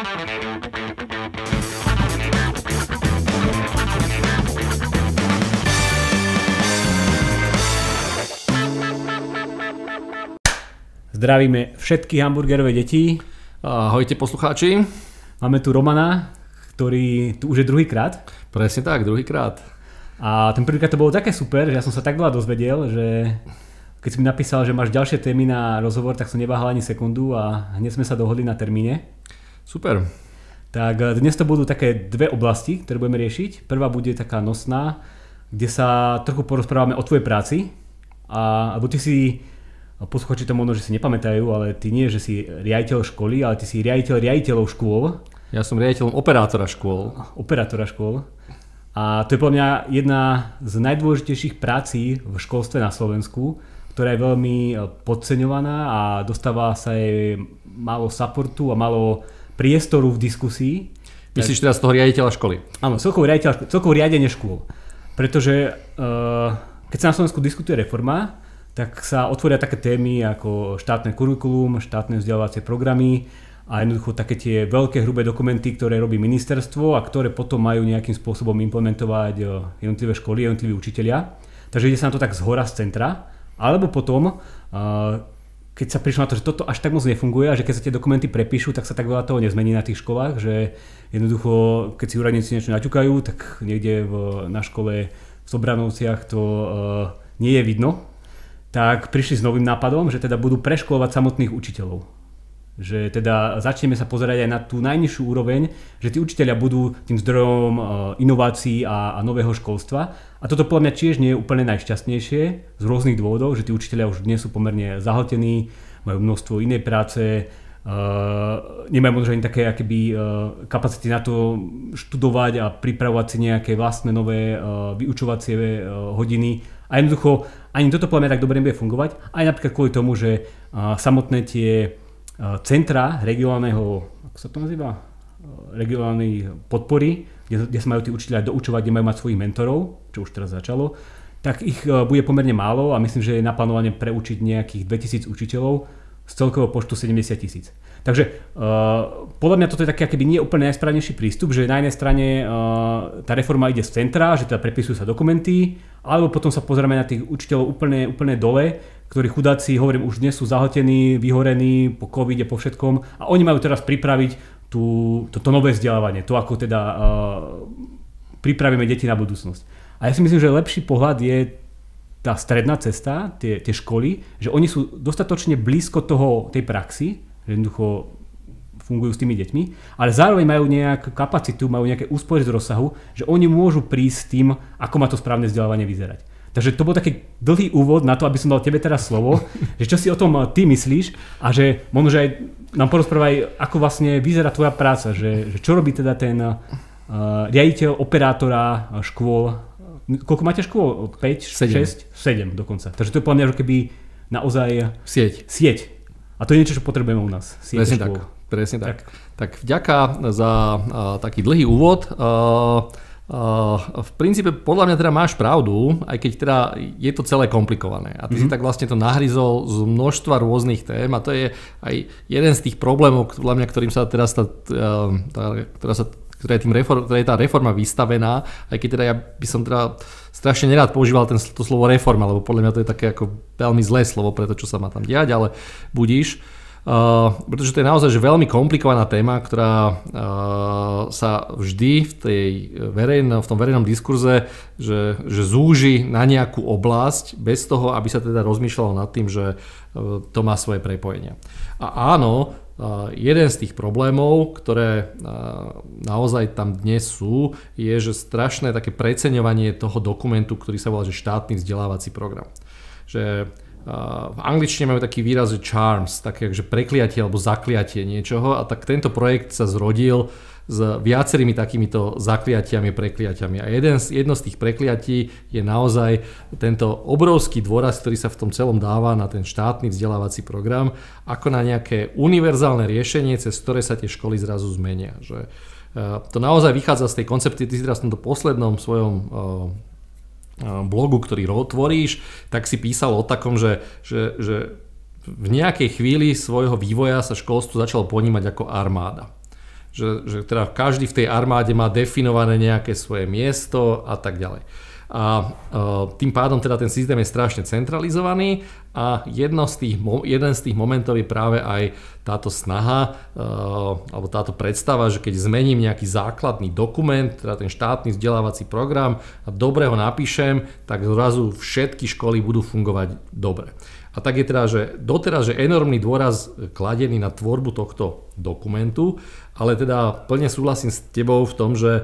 Zdravíme všetky hamburgerové deti. Ahojte poslucháči. Máme tu Romana, ktorý tu už je druhýkrát. Presne tak, druhýkrát. A ten prvýkrát to bolo také super, že ja som sa tak veľa dozvedel, že keď si mi napísal, že máš ďalšie témy na rozhovor, tak som neváhal ani sekundu a hneď sme sa dohodli na termíne. Super. Tak dnes to budú také dve oblasti, ktoré budeme riešiť. Prvá bude taká nosná, kde sa trochu porozprávame o tvojej práci. Alebo ty si... Posluchači to možno, že si nepamätajú, ale ty nie, že si riaditeľ školy, ale ty si riaditeľ riaditeľov škôl. Ja som riaditeľom operátora škôl. Operátora škôl. A to je podľa mňa jedna z najdôležitejších prací v školstve na Slovensku, ktorá je veľmi podceňovaná a dostáva sa jej málo supportu a málo priestoru v diskusii. Myslíš teda z toho riaditeľa školy? Áno, celkovo riadenie škôl. Pretože keď sa na Slovensku diskutuje reforma, tak sa otvoria také témy ako štátne kurikulum, štátne vzdelávacie programy a jednoducho také tie veľké hrubé dokumenty, ktoré robí ministerstvo a ktoré potom majú nejakým spôsobom implementovať jednotlivé školy, jednotliví učitelia. Takže ide sa na to tak zhora z centra, alebo potom, keď sa prišlo na to, že toto až tak moc nefunguje a že keď sa tie dokumenty prepíšu, tak sa tak veľa toho nezmení na tých školách, že jednoducho, keď si úradníci niečo naťukajú, tak niekde na škole v Sobranovciach to nie je vidno. Tak prišli s novým nápadom, že teda budú preškolovať samotných učiteľov. Že teda začneme sa pozerať aj na tú najnižšiu úroveň, že tí učiteľia budú tým zdrojom inovácií a nového školstva. A toto podľa mňa tiež nie je úplne najšťastnejšie z rôznych dôvodov, že tí učiteľia už dnes sú pomerne zahltení, majú množstvo inej práce, nemajú možno ani také kapacity na to študovať a pripravovať si nejaké vlastné nové vyučovacie hodiny. A jednoducho ani toto podľa mňa tak dobre nebude fungovať. Aj napríklad kvôli tomu, že samotné tie centra regionálneho, ako sa to nazýva? Regionálnej podpory, kde sa majú tí učiteľia doučovať, kde majú mať svojich mentorov, čo už teraz začalo, tak ich bude pomerne málo a myslím, že je naplánované preučiť nejakých 2000 učiteľov z celkového počtu 70 000. Takže podľa mňa toto je taký akoby nie úplne najsprávnejší prístup, že na jednej strane tá reforma ide z centra, že teda prepisujú sa dokumenty, alebo potom sa pozeráme na tých učiteľov úplne dole, ktorí chudáci, hovorím, už dnes sú zahltení, vyhorení po covide, po všetkom a oni majú teraz pripraviť toto nové vzdelávanie, to ako teda pripravíme deti na budúcnosť. A ja si myslím, že lepší pohľad je tá stredná cesta, tie školy, že oni sú dostatočne blízko tej praxi, že jednoducho fungujú s tými deťmi, ale zároveň majú nejakú kapacitu, majú nejaké úspory z rozsahu, že oni môžu prísť s tým, ako má to správne vzdelávanie vyzerať. Takže to bol taký dlhý úvod na to, aby som dal tebe teraz slovo, že čo si o tom ty myslíš a že možno, že aj nám porozprávaj, ako vlastne vyzerá tvoja práca, že čo robí teda ten riaditeľ operátora škôl. Koľko máte škôl? 5, 6? 7 dokonca. Takže to je podľa mňa, že keby naozaj sieť. A to je niečo, čo potrebujeme u nás. Presne tak. Tak vďaka za taký dlhý úvod. V princípe podľa mňa teda máš pravdu, aj keď teda je to celé komplikované. A ty si tak vlastne to nahryzol z množstva rôznych tém a to je aj jeden z tých problémov, podľa mňa, ktorým sa teraz ktorá je tá reforma vystavená, aj keď teda ja by som teda strašne nerád používal to slovo reforma, lebo podľa mňa to je také ako veľmi zlé slovo pre to, čo sa má tam diať, ale budíš. Pretože to je naozaj že veľmi komplikovaná téma, ktorá sa vždy v tom verejnom diskurze že zúži na nejakú oblasť bez toho, aby sa teda rozmýšľalo nad tým, že to má svoje prepojenia. A áno, jeden z tých problémov, ktoré naozaj tam dnes sú, je, že strašné také preceňovanie toho dokumentu, ktorý sa volá že štátny vzdelávací program. Že v angličtine máme taký výraz, že charms, také že prekliatie alebo zakliatie niečoho a tak tento projekt sa zrodil s viacerými takýmito zakliatiami, prekliatiami. A jedno z tých prekliatí je naozaj tento obrovský dôraz, ktorý sa v tom celom dáva na ten štátny vzdelávací program, ako na nejaké univerzálne riešenie, cez ktoré sa tie školy zrazu zmenia. Že to naozaj vychádza z tej koncepcie, ty si teraz v tomto poslednom svojom blogu, ktorý tvoríš, tak si písal o takom, že v nejakej chvíli svojho vývoja sa školstvo začalo ponímať ako armáda. že teda každý v tej armáde má definované nejaké svoje miesto a tak ďalej. A tým pádom teda ten systém je strašne centralizovaný a jeden z tých momentov je práve aj táto snaha alebo táto predstava, že keď zmením nejaký základný dokument, teda ten štátny vzdelávací program a dobre ho napíšem, tak zrazu všetky školy budú fungovať dobre. A tak je teda, že doteraz, že enormný dôraz kladený na tvorbu tohto dokumentu, ale teda plne súhlasím s tebou v tom, že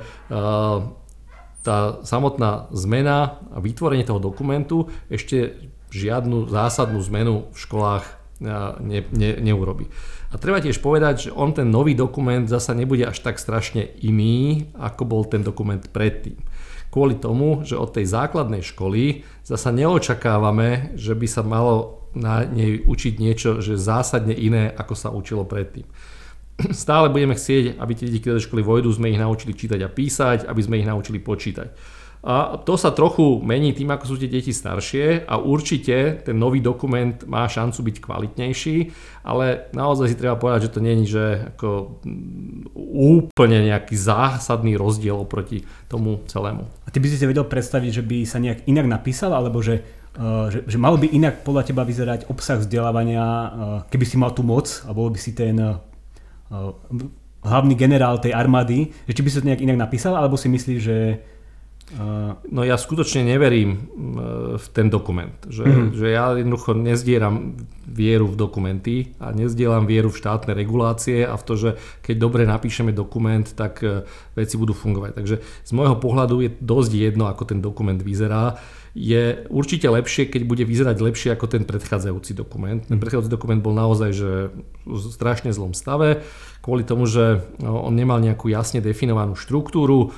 tá samotná zmena a vytvorenie toho dokumentu ešte žiadnu zásadnú zmenu v školách neurobí. A treba tiež povedať, že ten nový dokument zasa nebude až tak strašne iný, ako bol ten dokument predtým. Kvôli tomu, že od tej základnej školy zasa neočakávame, že by sa malo na nej učiť niečo, že zásadne iné, ako sa učilo predtým. Stále budeme chcieť, aby tie deti, ktoré do školy vojdu, sme ich naučili čítať a písať, aby sme ich naučili počítať. A to sa trochu mení tým, ako sú tie deti staršie a určite ten nový dokument má šancu byť kvalitnejší, ale naozaj si treba povedať, že to nie je ako úplne nejaký zásadný rozdiel oproti tomu celému. A ty by si vedel predstaviť, že by sa nejak inak napísal, alebo že malo by inak podľa teba vyzerať obsah vzdelávania, keby si mal tú moc a bol by si ten hlavný generál tej armády, že či by sa to nejak inak napísal, alebo si myslíš, že... No ja skutočne neverím v ten dokument, že ja jednoducho nezdieram vieru v dokumenty a nezdielam vieru v štátne regulácie a v to, že keď dobre napíšeme dokument, tak veci budú fungovať. Takže z môjho pohľadu je dosť jedno, ako ten dokument vyzerá. Je určite lepšie, keď bude vyzerať lepšie ako ten predchádzajúci dokument. Ten predchádzajúci dokument bol naozaj že v strašne zlom stave, kvôli tomu, že on nemal nejakú jasne definovanú štruktúru.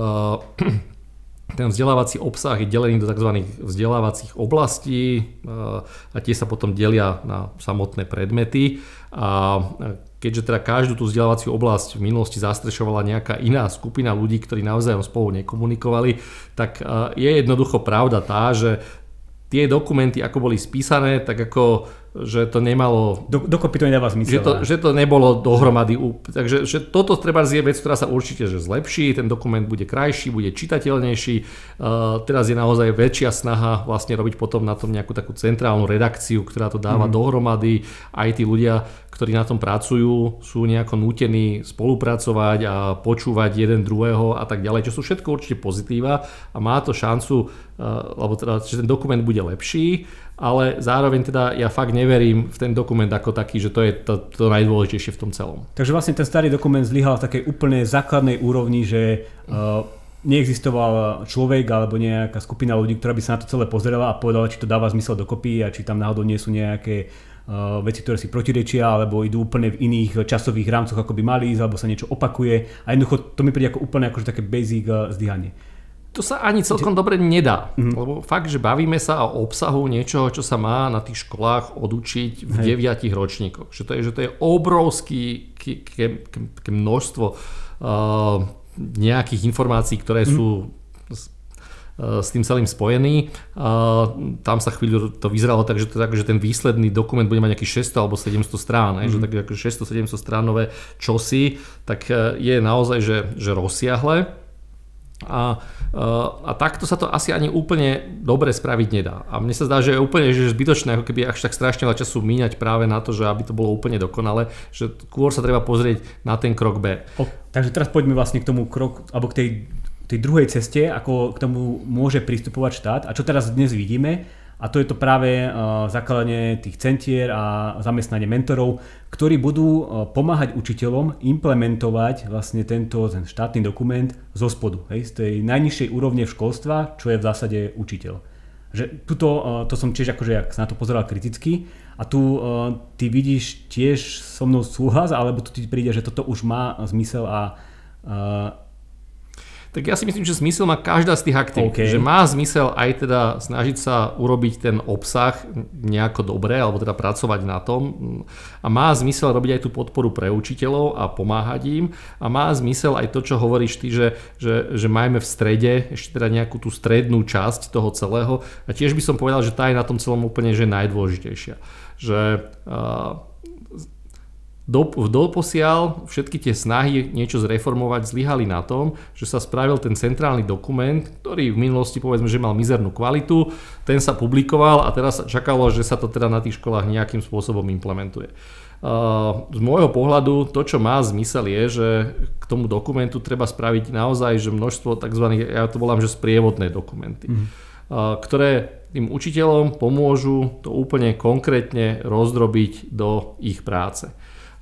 Ten vzdelávací obsah je delený do tzv. Vzdelávacích oblastí a tie sa potom delia na samotné predmety. A keďže teda každú tú vzdelávaciu oblasť v minulosti zastrešovala nejaká iná skupina ľudí, ktorí navzájom spolu nekomunikovali, tak je jednoducho pravda tá, že tie dokumenty, ako boli spísané, tak ako že to nemalo... Dokopy to nedáva zmysel. Že to nebolo dohromady. Takže že toto treba je vec, ktorá sa určite že zlepší, ten dokument bude krajší, bude čitateľnejší. Teraz je naozaj väčšia snaha vlastne robiť potom na tom nejakú takú centrálnu redakciu, ktorá to dáva dohromady. Aj tí ľudia, ktorí na tom pracujú, sú nejako nútení spolupracovať a počúvať jeden druhého a tak ďalej, čo sú všetko určite pozitíva a má to šancu, lebo teda, že ten dokument bude lepší, ale zároveň teda ja fakt neverím v ten dokument ako taký, že to je to najdôležitejšie v tom celom. Takže vlastne ten starý dokument zlyhal v takej úplne základnej úrovni, že neexistoval človek alebo nejaká skupina ľudí, ktorá by sa na to celé pozerala a povedala, či to dáva zmysel dokopy a či tam náhodou nie sú nejaké veci, ktoré si protirečia alebo idú úplne v iných časových rámcoch, ako by mali ísť, alebo sa niečo opakuje a jednoducho to mi príde ako úplne akože také basic zlyhanie. To sa ani celkom dobre nedá, lebo fakt, že bavíme sa o obsahu niečoho, čo sa má na tých školách odučiť v 9 ročníkoch. Že to je obrovské množstvo nejakých informácií, ktoré sú s tým celým spojený. Tam sa chvíľu to vyzeralo tak, že ten výsledný dokument bude mať nejakých 600 alebo 700 strán, že tak 600-700 stránové čosi, tak je naozaj že rozsiahle. A takto sa to asi ani úplne dobre spraviť nedá. A mne sa zdá, že je úplne zbytočné, ako keby až tak strašne veľa času míňať práve na to, že aby to bolo úplne dokonale, že skôr sa treba pozrieť na ten krok B. Takže teraz poďme vlastne k tomu alebo k tej druhej ceste, ako k tomu môže pristupovať štát a čo teraz dnes vidíme. A to je to práve zakladanie tých centier a zamestnanie mentorov, ktorí budú pomáhať učiteľom implementovať vlastne ten štátny dokument zo spodu, z tej najnižšej úrovne v školstva, čo je v zásade učiteľ. Že to som tiež akože, ak sa na to pozeral kriticky a tu ty vidíš tiež so mnou súhlas, alebo tu ti príde, že toto už má zmysel a tak ja si myslím, že zmysel má každá z tých aktivít. Okay. Že má zmysel aj teda snažiť sa urobiť ten obsah nejako dobre, alebo teda pracovať na tom. A má zmysel robiť aj tú podporu pre učiteľov a pomáhať im. A má zmysel aj to, čo hovoríš ty, že majme v strede ešte teda nejakú tú strednú časť toho celého. A tiež by som povedal, že tá je na tom celom úplne že najdôležitejšia. Že doposiaľ všetky tie snahy niečo zreformovať zlyhali na tom, že sa spravil ten centrálny dokument, ktorý v minulosti povedzme, že mal mizernú kvalitu, ten sa publikoval a teraz sa čakalo, že sa to teda na tých školách nejakým spôsobom implementuje. Z môjho pohľadu to, čo má zmysel je, že k tomu dokumentu treba spraviť naozaj že množstvo tzv. Ja to volám, že sprievodné dokumenty, ktoré tým učiteľom pomôžu to úplne konkrétne rozdrobiť do ich práce.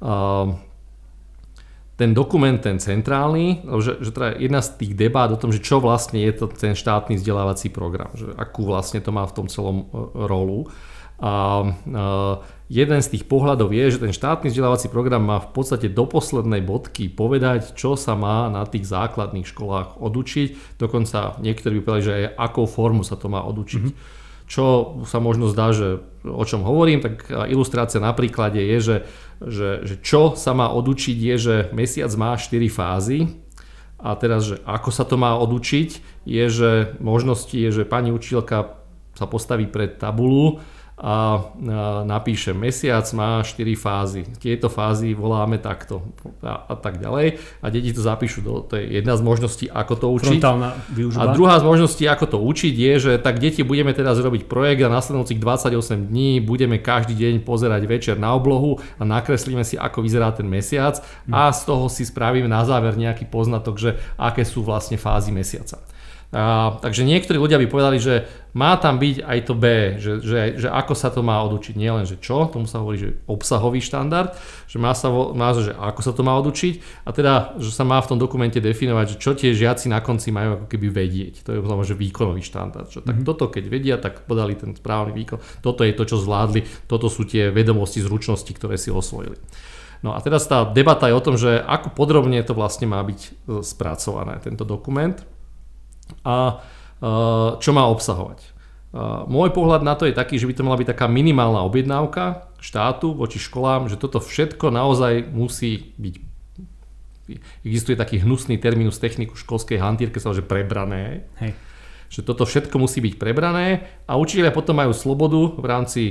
Ten dokument, ten centrálny, že teda jedna z tých debát o tom, že čo vlastne je to ten štátny vzdelávací program, že akú vlastne to má v tom celom rolu. A jeden z tých pohľadov je, že ten štátny vzdelávací program má v podstate do poslednej bodky povedať, čo sa má na tých základných školách odučiť. Dokonca niektorí by povedali, že aj akou formu sa to má odučiť. Čo sa možno zdá, že o čom hovorím, tak ilustrácia na príklade je, že čo sa má odučiť je, že mesiac má 4 fázy a teraz, že ako sa to má odučiť je, že možnosti je, že pani učiteľka sa postaví pred tabulu a napíše mesiac má 4 fázy. Tieto fázy voláme takto a tak ďalej. A deti to zapíšu. To je jedna z možností, ako to učiť. Frontálna výučba. A druhá z možností, ako to učiť, je, že tak deti budeme teraz robiť projekt a nasledujúcich 28 dní budeme každý deň pozerať večer na oblohu a nakreslíme si, ako vyzerá ten mesiac a z toho si spravíme na záver nejaký poznatok, že aké sú vlastne fázy mesiaca. Takže niektorí ľudia by povedali, že má tam byť aj to B, že ako sa to má odučiť, nielen že čo, tomu sa hovorí, že obsahový štandard, že má že ako sa to má odučiť a teda, že sa má v tom dokumente definovať, že čo tie žiaci na konci majú ako keby vedieť. To je že výkonový štandard. Že tak toto keď vedia, tak podali ten správny výkon. Toto je to, čo zvládli, toto sú tie vedomosti, zručnosti, ktoré si osvojili. No a teraz tá debata je o tom, že ako podrobne to vlastne má byť spracované, tento dokument. A čo má obsahovať. Môj pohľad na to je taký, že by to mala byť taká minimálna objednávka štátu voči školám, že toto všetko naozaj musí byť. Existuje taký hnusný terminus techniku školskej hantírke, sa že prebrané. Hej. Že toto všetko musí byť prebrané a učitelia potom majú slobodu v rámci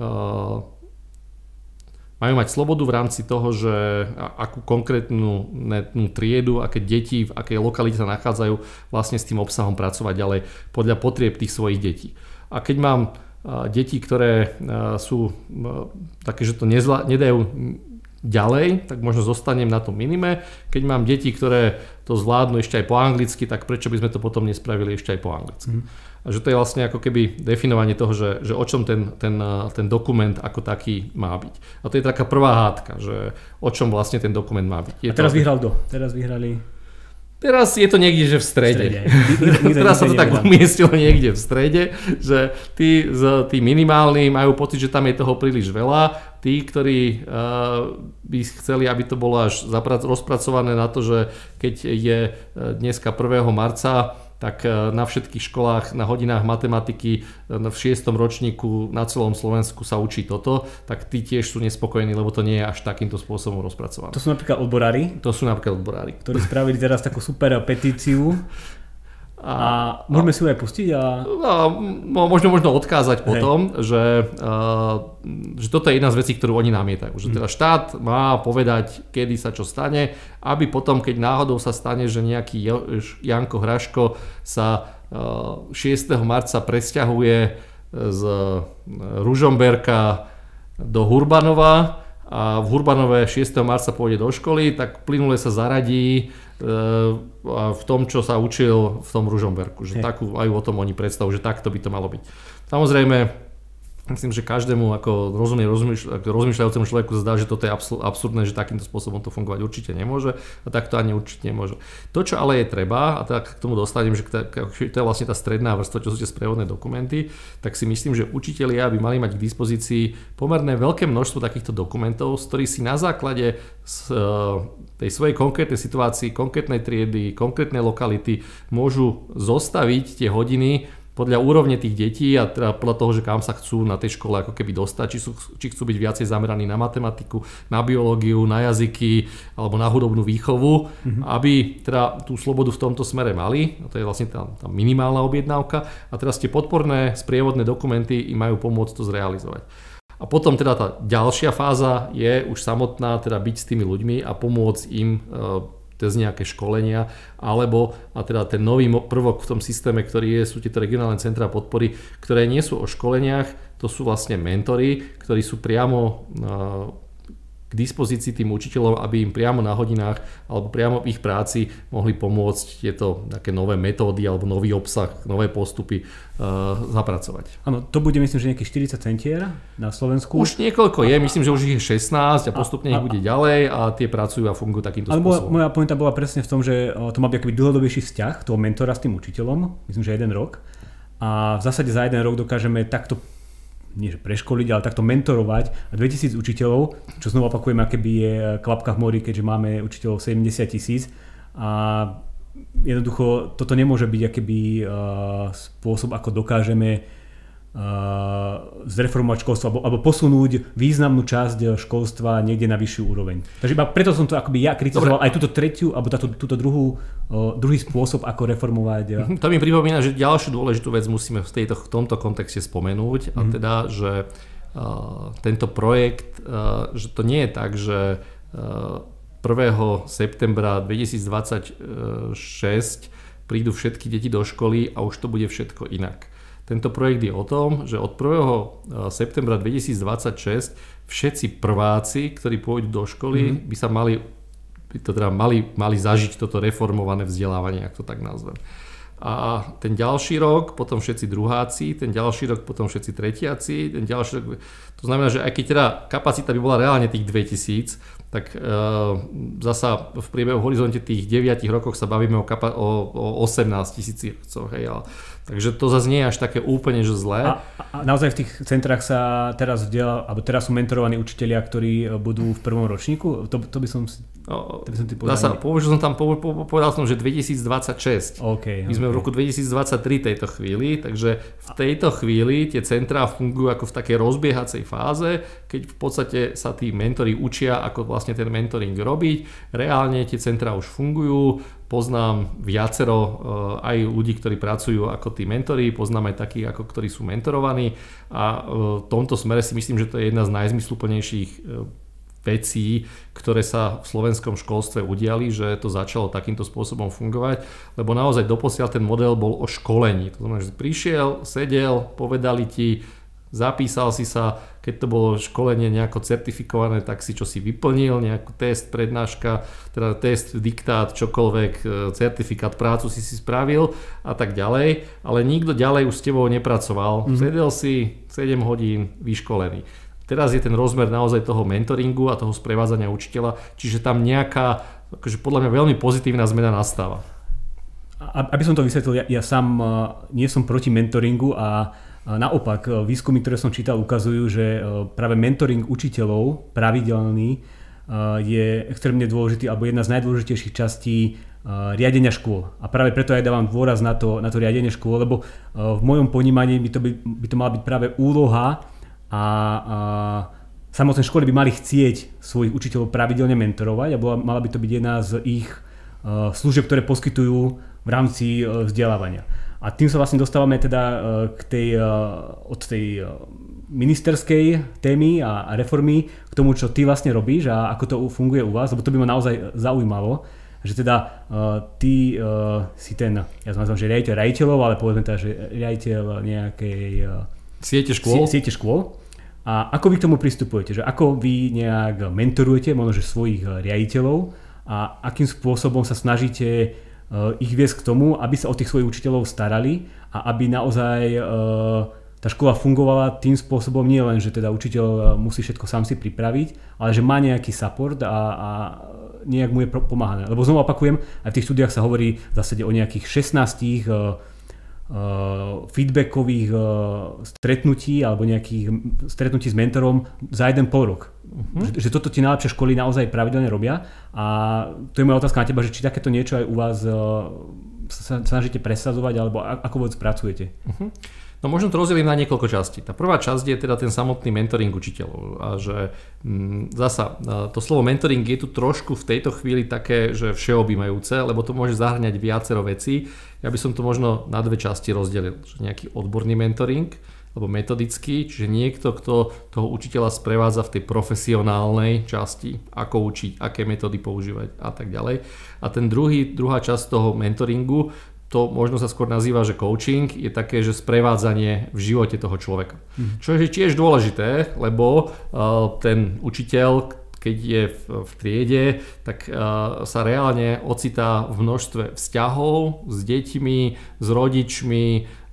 v rámci toho, že akú konkrétnu triedu, aké deti, v akej lokalite sa nachádzajú, vlastne s tým obsahom pracovať ďalej podľa potrieb tých svojich detí. A keď mám deti, ktoré sú také, že to nedajú ďalej, tak možno zostanem na tom minime. Keď mám deti, ktoré to zvládnu ešte aj po anglicky, tak prečo by sme to potom nespravili ešte aj po anglicky. A že to je vlastne ako keby definovanie toho, že o čom ten dokument ako taký má byť. A to je taká prvá hádka, že o čom vlastne ten dokument má byť. A teraz vyhral kto? Teraz vyhrali... Teraz je to niekde, že v strede. Teraz sa to tak umiestilo niekde v strede, že tí minimálni majú pocit, že tam je toho príliš veľa. Tí, ktorí by chceli, aby to bolo až rozpracované na to, že keď je dneska 1. marca, tak na všetkých školách, na hodinách matematiky v 6. ročníku na celom Slovensku sa učí toto, tak tí tiež sú nespokojní, lebo to nie je až takýmto spôsobom rozpracované. To sú napríklad odborári? To sú napríklad odborári. Ktorí spravili teraz takú super petíciu. A môžeme si ju aj pustiť? Možno odkázať potom, že toto je jedna z vecí, ktorú oni namietajú. Že teda štát má povedať, kedy sa čo stane, aby potom, keď náhodou sa stane, že nejaký Janko Hraško sa 6. marca presťahuje z Ružomberka do Hurbanova a v Hurbanove 6. marca pôjde do školy, tak plynule sa zaradí v tom, čo sa učil v tom Ružomberku. Že takú majú o tom oni predstavu, že takto by to malo byť. Samozrejme, myslím, že každému ako rozmýšľajúcemu človeku zdá, že toto je absurdné, že takýmto spôsobom to fungovať určite nemôže a tak to ani určite nemôže. To, čo ale je treba, a tak k tomu dostanem, že to je vlastne tá stredná vrstva, čo sú tie sprievodné dokumenty, tak si myslím, že učitelia by mali mať k dispozícii pomerne veľké množstvo takýchto dokumentov, z ktorých si na základe tej svojej konkrétnej situácii, konkrétnej triedy, konkrétnej lokality môžu zostaviť tie hodiny podľa úrovne tých detí a teda podľa toho, že kam sa chcú na tej škole ako keby dostať, či chcú byť viacej zameraní na matematiku, na biológiu, na jazyky alebo na hudobnú výchovu, aby teda tú slobodu v tomto smere mali. A to je vlastne tá minimálna objednávka. A teraz tie podporné sprievodné dokumenty im majú pomôcť to zrealizovať. A potom teda tá ďalšia fáza je už samotná, teda byť s tými ľuďmi a pomôcť im cez nejaké školenia, alebo a teda ten nový prvok v tom systéme, ktorý sú tieto regionálne centrá podpory, ktoré nie sú o školeniach, to sú vlastne mentori, ktorí sú priamo k dispozícii tým učiteľom, aby im priamo na hodinách alebo priamo v ich práci mohli pomôcť tieto také nové metódy alebo nový obsah, nové postupy zapracovať. Áno, to bude myslím, že nejakých 40 centier na Slovensku. Už niekoľko je, myslím, že už ich je 16 a postupne ich bude ďalej a tie pracujú a fungujú takýmto spôsobom. Moja pointa bola presne v tom, že to má byť akoby dlhodobejší vzťah toho mentora s tým učiteľom, myslím, že 1 rok. A v zásade za 1 rok dokážeme takto nie že preškoliť, ale takto mentorovať 2000 učiteľov, čo znovu opakujem, akéby je klapka v mori, keďže máme učiteľov 70 000 a jednoducho toto nemôže byť akéby spôsob, ako dokážeme zreformovať školstvo alebo posunúť významnú časť školstva niekde na vyššiu úroveň. Takže iba preto som to akoby ja kritizoval aj túto tretiu alebo túto druhý spôsob, ako reformovať. To mi pripomína, že ďalšiu dôležitú vec musíme v tomto kontexte spomenúť a teda, že tento projekt, že to nie je tak, že 1. septembra 2026 prídu všetky deti do školy a už to bude všetko inak. Tento projekt je o tom, že od 1. septembra 2026 všetci prváci, ktorí pôjdu do školy, by sa mali zažiť toto reformované vzdelávanie, ak to tak nazvem. A ten ďalší rok, potom všetci druháci, ten ďalší rok, potom všetci tretiaci, ten ďalší rok. To znamená, že aj keď teda kapacita by bola reálne tých 2000, tak zasa v priebehu horizonte tých 9 rokov sa bavíme o 18 000. Takže to zase nie je až také úplne že zlé. A naozaj v tých centrách sa teraz sú mentorovaní učitelia, ktorí budú v prvom ročníku? To by som ti povedal. Povedal som, že 2026. My sme v roku 2023 tejto chvíli, takže v tejto chvíli tie centrá fungujú ako v takej rozbiehacej fáze, keď v podstate sa tí mentori učia, ako vlastne ten mentoring robiť. Reálne tie centrá už fungujú. Poznám viacero aj ľudí, ktorí pracujú ako tí mentori, poznám aj takých, ako ktorí sú mentorovaní a v tomto smere si myslím, že to je jedna z najzmysluplnejších vecí, ktoré sa v slovenskom školstve udiali, že to začalo takýmto spôsobom fungovať, lebo naozaj doposiaľ ten model bol o školení. To znamená, že prišiel, sedel, povedali ti, zapísal si sa, keď to bolo školenie nejako certifikované, tak si čo si vyplnil, nejaký test, prednáška, teda test, diktát, čokoľvek, certifikát, prácu si spravil a tak ďalej, ale nikto ďalej už s tebou nepracoval. Sedel si 7 hodín vyškolený. Teraz je ten rozmer naozaj toho mentoringu a toho sprevádzania učiteľa, čiže tam nejaká, akože podľa mňa veľmi pozitívna zmena nastáva. Aby som to vysvetlil, ja sám nie som proti mentoringu a naopak, výskumy, ktoré som čítal, ukazujú, že práve mentoring učiteľov pravidelný je extrémne dôležitý alebo jedna z najdôležitejších častí riadenia škôl. A práve preto aj dávam dôraz na to riadenie škôl, lebo v mojom ponímaní by to mala byť práve úloha a samotné školy by mali chcieť svojich učiteľov pravidelne mentorovať a mala by to byť jedna z ich služieb, ktoré poskytujú v rámci vzdelávania. A tým sa vlastne dostávame teda od tej ministerskej témy a reformy k tomu, čo ty vlastne robíš a ako to funguje u vás, lebo to by ma naozaj zaujímalo, že teda ty si ten, ja som nazval, že riaditeľov, ale povedzme teda, že riaditeľ nejakej siete škôl. A ako vy k tomu pristupujete? Že ako vy nejak mentorujete možno že svojich riaditeľov a akým spôsobom sa snažíte ich viesť k tomu, aby sa o tých svojich učiteľov starali a aby naozaj tá škola fungovala tým spôsobom, nie len, že teda učiteľ musí všetko sám si pripraviť, ale že má nejaký support a nejak mu je pomáhané. Lebo znovu opakujem, aj v tých štúdiách sa hovorí v zásade o nejakých 16 feedbackových stretnutí alebo nejakých stretnutí s mentorom za 1,5 rok. Že toto tie najlepšie školy naozaj pravidelne robia a to je moja otázka na teba, že či takéto niečo aj u vás sa snažíte presadzovať alebo ako vôbec pracujete? No možno to rozdelím na niekoľko častí. Tá prvá časť je teda ten samotný mentoring učiteľov a že zasa to slovo mentoring je tu trošku v tejto chvíli také, že všeobjímajúce, lebo to môže zahrňať viacero vecí. Ja by som to možno na dve časti rozdelil. Že nejaký odborný mentoring alebo metodický, čiže niekto, kto toho učiteľa sprevádza v tej profesionálnej časti, ako učiť, aké metódy používať a tak ďalej. A druhá časť toho mentoringu, to možno sa skôr nazýva, že coaching, je také, že sprevádzanie v živote toho človeka. Čo je tiež dôležité, lebo ten učiteľ, keď je v triede, tak sa reálne ocitá v množstve vzťahov s deťmi, s rodičmi,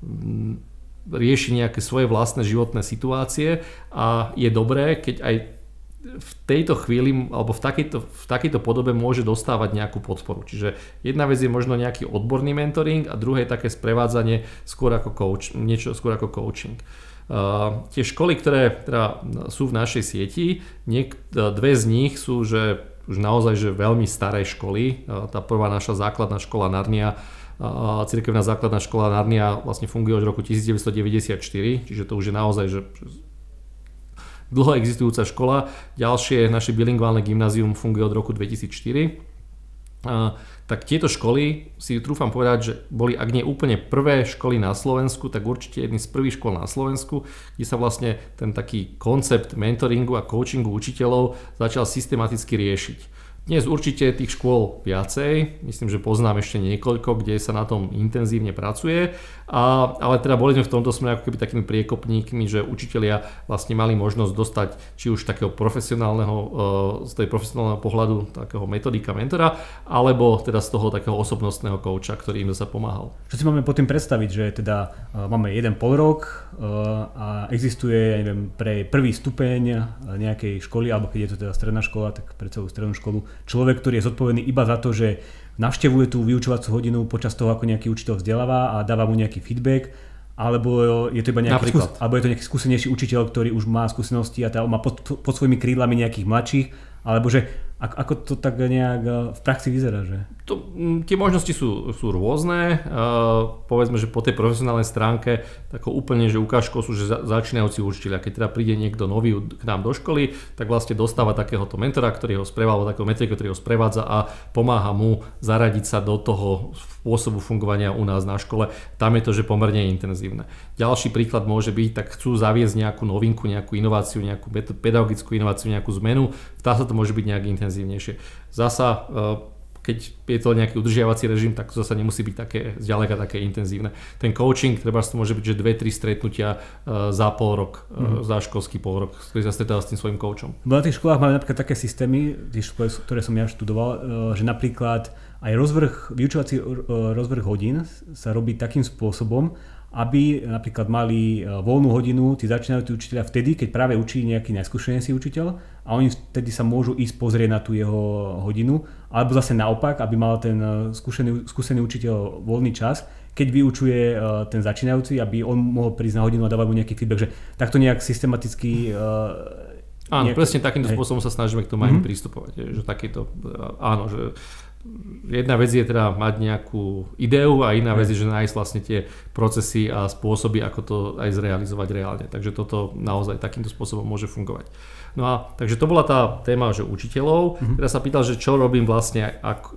rieši nejaké svoje vlastné životné situácie a je dobré, keď aj v tejto chvíli alebo v takejto podobe môže dostávať nejakú podporu. Čiže jedna vec je možno nejaký odborný mentoring a druhé je také sprevádzanie skôr ako niečo skôr ako coaching. Tie školy, ktoré teda sú v našej sieti, dve z nich sú že už naozaj že veľmi staré školy. Tá prvá naša základná škola Narnia, cirkevná základná škola Narnia vlastne funguje od roku 1994, čiže to už je naozaj že dlho existujúca škola. Ďalšie naše bilingválne gymnázium funguje od roku 2004. Tak tieto školy si trúfam povedať, že boli ak nie úplne prvé školy na Slovensku, tak určite jedny z prvých škôl na Slovensku, kde sa vlastne ten taký koncept mentoringu a coachingu učiteľov začal systematicky riešiť. Dnes určite tých škôl viacej, myslím, že poznám ešte niekoľko, kde sa na tom intenzívne pracuje, ale teda boli sme v tomto smere ako keby takými priekopníkmi, že učitelia vlastne mali možnosť dostať či už takého z tej profesionálneho pohľadu takého metodika, mentora, alebo teda z toho takého osobnostného kouča, ktorý im sa pomáhal. Čo si máme pod tým predstaviť, že teda máme jeden polrok a existuje, ja neviem, pre prvý stupeň nejakej školy, alebo keď je to teda stredná škola, tak pre celú strednú školu človek, ktorý je zodpovedný iba za to, že navštevuje tú vyučovacú hodinu počas toho, ako nejaký učiteľ vzdeláva a dáva mu nejaký feedback, alebo je to iba nejaký skúsenejší učiteľ, ktorý už má skúsenosti a má pod svojimi krídlami nejakých mladších, alebo že ako to tak nejak v praxi vyzerá, že? Tie možnosti sú rôzne. Povedzme, že po tej profesionálnej stránke takou úplne, že ukážkou sú, že začínajúci učiteľia. Keď teda príde niekto nový k nám do školy, tak vlastne dostáva takéhoto mentora, ktorý ho sprevádza, takého metrika, ktorý ho sprevádza a pomáha mu zaradiť sa do toho spôsobu fungovania u nás na škole. Tam je to, že pomerne intenzívne. Ďalší príklad môže byť, tak chcú zaviesť nejakú novinku, nejakú inováciu, nejakú pedagogickú inováciu, nejakú zmenu. Tá sa to môže byť nejak intenzívnejšie. Zasa, keď je to nejaký udržiavací režim, tak to zasa nemusí byť také zďaleka také intenzívne. Ten coaching, treba to môže byť, že 2-3 stretnutia za pol rok, za školský pol rok, ktorý sa stretáva s tým svojím coachom. Na tých školách máme napríklad také systémy, ktoré som ja študoval, že napríklad aj vyučovací rozvrh hodín sa robí takým spôsobom, aby napríklad mali voľnú hodinu tí začínajúci učiteľia vtedy, keď práve učí nejaký najskúsenejší učiteľ a oni vtedy sa môžu ísť pozrieť na tú jeho hodinu, alebo zase naopak, aby mal ten skúsený učiteľ voľný čas, keď vyučuje ten začínajúci, aby on mohol prísť na hodinu a dávať mu nejaký feedback, že takto nejak systematicky áno, presne takýmto spôsobom sa snažíme k tomu aj pristupovať, že takýto, áno, že jedna vec je teda mať nejakú ideu a iná vec je, že nájsť vlastne tie procesy a spôsoby, ako to aj zrealizovať reálne. Takže toto naozaj takýmto spôsobom môže fungovať. No a takže to bola tá téma, že učiteľov. Teraz sa pýtal, že čo robím vlastne,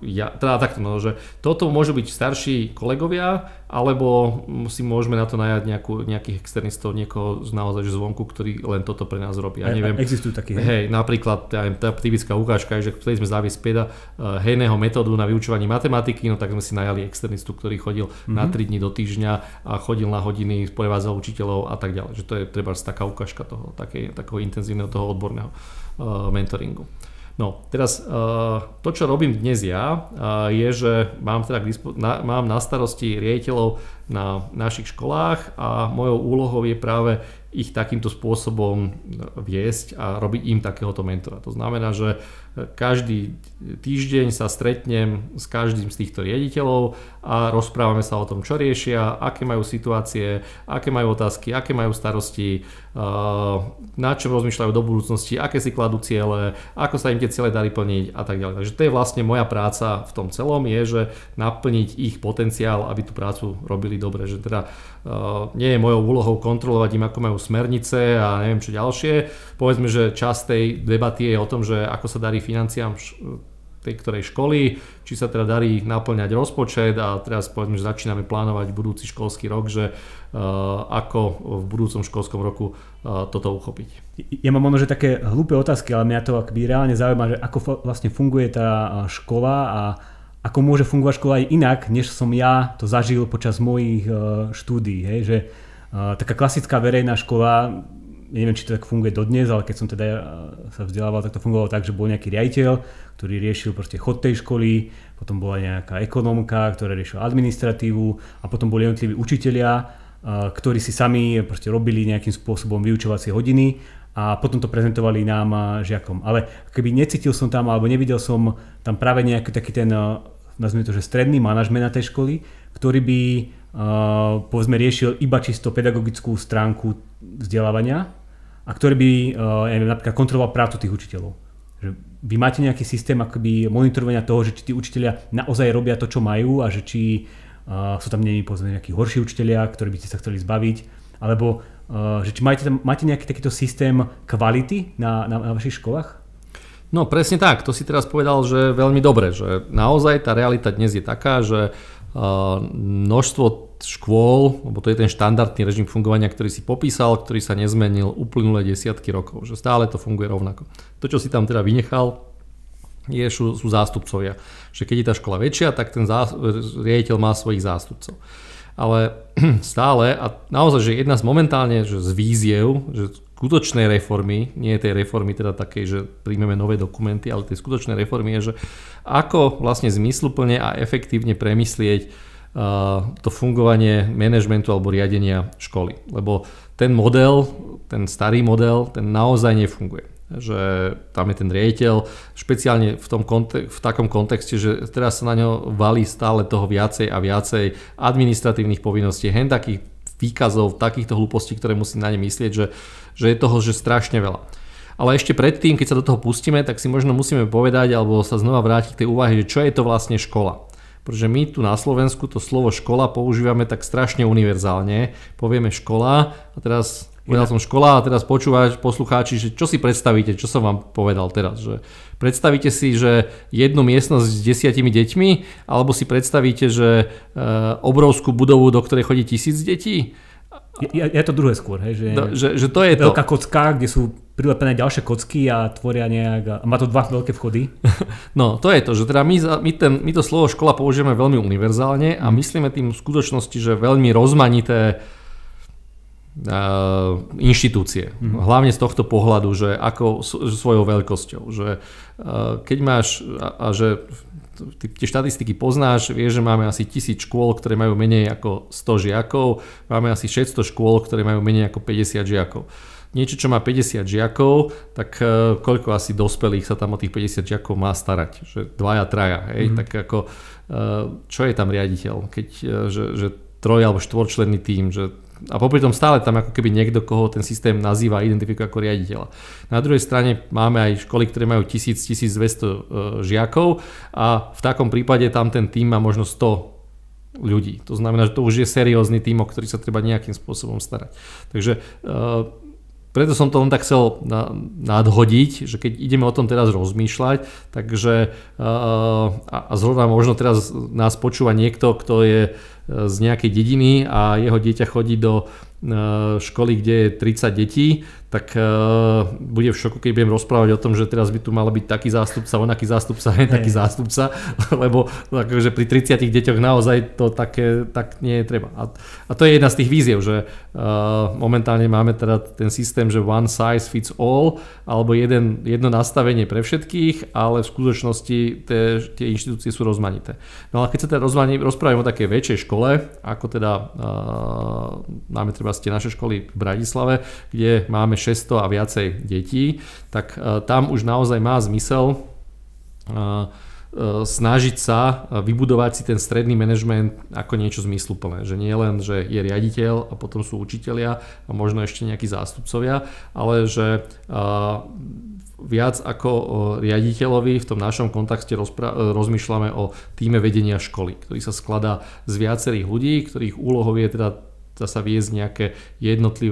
že toto môžu byť starší kolegovia, alebo si môžeme na to najať nejakých externistov, niekoho naozaj zvonku, ktorý len toto pre nás robí. Ja neviem, existujú takí. Hej, napríklad tá typická ukážka je, že chceli sme zaviesť hejného metódu na vyučovanie matematiky, no tak sme si najali externistu, ktorý chodil na 3 dní do týždňa a chodil na hodiny, prevádzal učiteľov a tak ďalej. Že to je treba taká ukážka toho, takého intenzívneho, toho odborného mentoringu. No, teraz to, čo robím dnes ja, je, že mám na starosti riaditeľov na našich školách a mojou úlohou je práve ich takýmto spôsobom viesť a robiť im takéhoto mentora. To znamená, že každý týždeň sa stretnem s každým z týchto riaditeľov a rozprávame sa o tom, čo riešia, aké majú situácie, aké majú otázky, aké majú starosti, na čom rozmýšľajú do budúcnosti, aké si kladú ciele, ako sa im tie ciele darí plniť a tak ďalej. Takže to je vlastne moja práca v tom celom, je, že naplniť ich potenciál, aby tú prácu robili dobre. Že teda nie je mojou úlohou kontrolovať im, ako majú smernice a neviem čo ďalšie. Povedzme, že časť tej debaty je o tom, že ako sa darí financiám tej ktorej školy, či sa teda darí naplňať rozpočet a teraz povedzme, že začíname plánovať budúci školský rok, že ako v budúcom školskom roku toto uchopiť. Ja mám možno, že také hlúpe otázky, ale mňa to akoby reálne zaujíma, že ako vlastne funguje tá škola a ako môže fungovať škola aj inak, než som ja to zažil počas mojich štúdií. Hej? Že taká klasická verejná škola, neviem, či to tak funguje dodnes, ale keď som teda sa vzdelával, tak to fungovalo tak, že bol nejaký riaditeľ, ktorý riešil proste chod tej školy, potom bola nejaká ekonomka, ktorá riešila administratívu a potom boli jednotliví učitelia, ktorí si sami proste robili nejakým spôsobom vyučovacie hodiny a potom to prezentovali nám žiakom. Ale keby necítil som tam alebo nevidel som tam práve nejaký taký ten, nazvime to, že stredný manažment na tej školy, ktorý by povedzme riešil iba čisto pedagogickú stránku vzdelávania, a ktorý by napríklad kontroloval prácu tých učiteľov. Že vy máte nejaký systém akoby monitorovania toho, že či tí učitelia naozaj robia to, čo majú a že či sú tam povedzme nejakí horší učitelia, ktorí by ste sa chceli zbaviť, alebo že či máte nejaký takýto systém kvality na vašich školách? No presne tak, to si teraz povedal, že veľmi dobre, že naozaj tá realita dnes je taká, že množstvo škôl, lebo to je ten štandardný režim fungovania, ktorý si popísal, ktorý sa nezmenil uplynulé desiatky rokov, že stále to funguje rovnako. To, čo si tam teda vynechal, sú zástupcovia. Že keď je tá škola väčšia, tak ten riaditeľ má svojich zástupcov. Ale stále, a naozaj, že jedna z momentálne že z víziev, že skutočnej reformy, nie tej reformy teda takej, že príjmeme nové dokumenty, ale tej skutočnej reformy je, že ako vlastne zmysluplne a efektívne premyslieť to fungovanie manažmentu alebo riadenia školy. Lebo ten model, ten starý model, ten naozaj nefunguje. Že tam je ten riaditeľ, špeciálne v takom kontexte, že teraz sa na ňo valí stále toho viacej a viacej administratívnych povinností, hen takých výkazov, takýchto hlúpostí, ktoré musí na ne myslieť, že je toho že strašne veľa. Ale ešte predtým, keď sa do toho pustíme, tak si možno musíme povedať alebo sa znova vrátiť k tej úvahe, že čo je to vlastne škola. Pretože my tu na Slovensku to slovo škola používame tak strašne univerzálne. Povieme škola a teraz povedal som škola a teraz poslucháči, že čo si predstavíte, čo som vám povedal teraz. Že predstavíte si, že jednu miestnosť s 10 deťmi alebo si predstavíte, že obrovskú budovu, do ktorej chodí 1000 detí? Je to druhé skôr, hej, že to je veľká kocka, kde sú prilepené ďalšie kocky a tvoria nejak, a má to dva veľké vchody. No, to je to, že teda my to slovo škola použijeme veľmi univerzálne a myslíme tým v skutočnosti, že veľmi rozmanité inštitúcie. Hlavne z tohto pohľadu, že ako svojou veľkosťou. Že keď máš, a že tie štatistiky poznáš, vieš, že máme asi 1000 škôl, ktoré majú menej ako 100 žiakov, máme asi 600 škôl, ktoré majú menej ako 50 žiakov. Niečo, čo má 50 žiakov, tak koľko asi dospelých sa tam o tých 50 žiakov má starať? Že 2-3, hej? Tak ako, čo je tam riaditeľ? Keď, že 3 alebo 4-členný tím, že a popri tom stále tam ako keby niekto, koho ten systém nazýva a identifikuje ako riaditeľa. Na druhej strane máme aj školy, ktoré majú 1000-1200 žiakov a v takom prípade tam ten tím má možno 100 ľudí. To znamená, že to už je seriózny tím, o ktorý sa treba nejakým spôsobom starať. Takže preto som to len tak chcel nadhodiť, že keď ideme o tom teraz rozmýšľať, takže a zrovna možno teraz nás počúva niekto, kto je z nejakej dediny a jeho dieťa chodí do školy, kde je 30 detí, tak bude v šoku, keď budem rozprávať o tom, že teraz by tu mal byť taký zástupca, onaký zástupca, taký zástupca, lebo takže pri 30 deťoch naozaj to také tak nie je treba. A to je jedna z tých víziev, že momentálne máme teda ten systém, že one size fits all, alebo jedno nastavenie pre všetkých, ale v skutočnosti tie inštitúcie sú rozmanité. No a keď sa teda rozprávame o takej väčšej škole, ako teda máme treba tie naše školy v Bratislave, kde máme 600 a viacej detí, tak tam už naozaj má zmysel snažiť sa vybudovať si ten stredný manažment ako niečo zmysluplné. Že nie len, že je riaditeľ a potom sú učitelia a možno ešte nejakí zástupcovia, ale že viac ako o riaditeľovi v tom našom kontexte rozmýšľame o tíme vedenia školy, ktorý sa skladá z viacerých ľudí, ktorých úlohou je teda sa viesť nejaké jednotlivé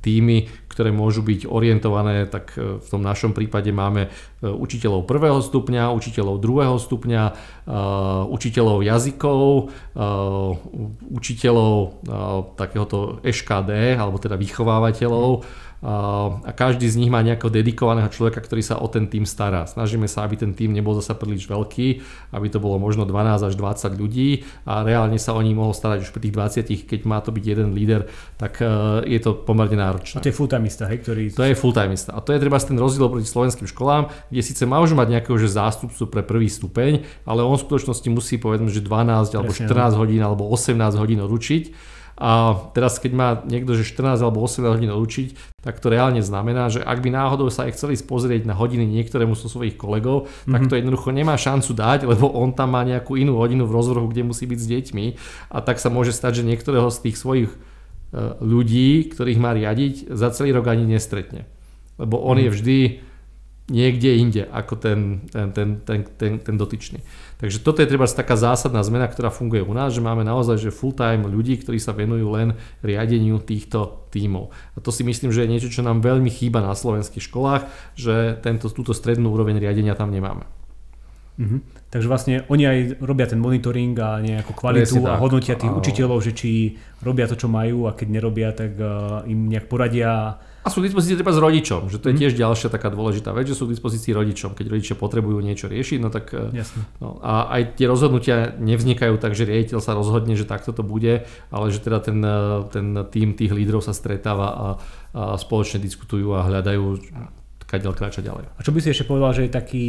tímy, ktoré môžu byť orientované, tak v tom našom prípade máme učiteľov 1. stupňa, učiteľov 2. stupňa, učiteľov jazykov, učiteľov takéhoto EŠKD, alebo teda vychovávateľov, a každý z nich má nejakého dedikovaného človeka, ktorý sa o ten tím stará. Snažíme sa, aby ten tím nebol zasa príliš veľký, aby to bolo možno 12 až 20 ľudí a reálne sa o ní mohol starať už pri tých 20, keď má to byť jeden líder, tak je to pomerne náročné. A to je full-timeista, hej, ktorý... To je full-timeista. A to je treba ten rozdiel proti slovenským školám, kde síce môžu mať nejakého že zástupcu pre 1. stupeň, ale on v skutočnosti musí povedzme, že 12 alebo 14 hodín alebo 18 hodín odučiť. A teraz keď má niekto, že 14 alebo 18 hodín odučiť, tak to reálne znamená, že ak by náhodou sa aj chceli pozrieť na hodiny niektorému zo svojich kolegov, tak to jednoducho nemá šancu dať, lebo on tam má nejakú inú hodinu v rozvrhu, kde musí byť s deťmi a tak sa môže stať, že niektorého z tých svojich ľudí, ktorých má riadiť, za celý rok ani nestretne. Lebo on je vždy niekde inde ako ten dotyčný. Takže toto je treba taká zásadná zmena, ktorá funguje u nás, že máme naozaj že full-time ľudí, ktorí sa venujú len riadeniu týchto tímov. A to si myslím, že je niečo, čo nám veľmi chýba na slovenských školách, že túto strednú úroveň riadenia tam nemáme. Takže vlastne oni aj robia ten monitoring a nejakú kvalitu a hodnotia tých učiteľov, že či robia to, čo majú a keď nerobia, tak im nejak poradia. A sú v dispozícii treba s rodičom, že to je tiež ďalšia taká dôležitá vec, že sú v dispozícii rodičom, keď rodičia potrebujú niečo riešiť, no tak no, a aj tie rozhodnutia nevznikajú tak, že riaditeľ sa rozhodne, že takto to bude, ale že teda ten tím tých lídrov sa stretáva a spoločne diskutujú a hľadajú kadiaľ kráčať ďalej. A čo by si ešte povedal, že je taký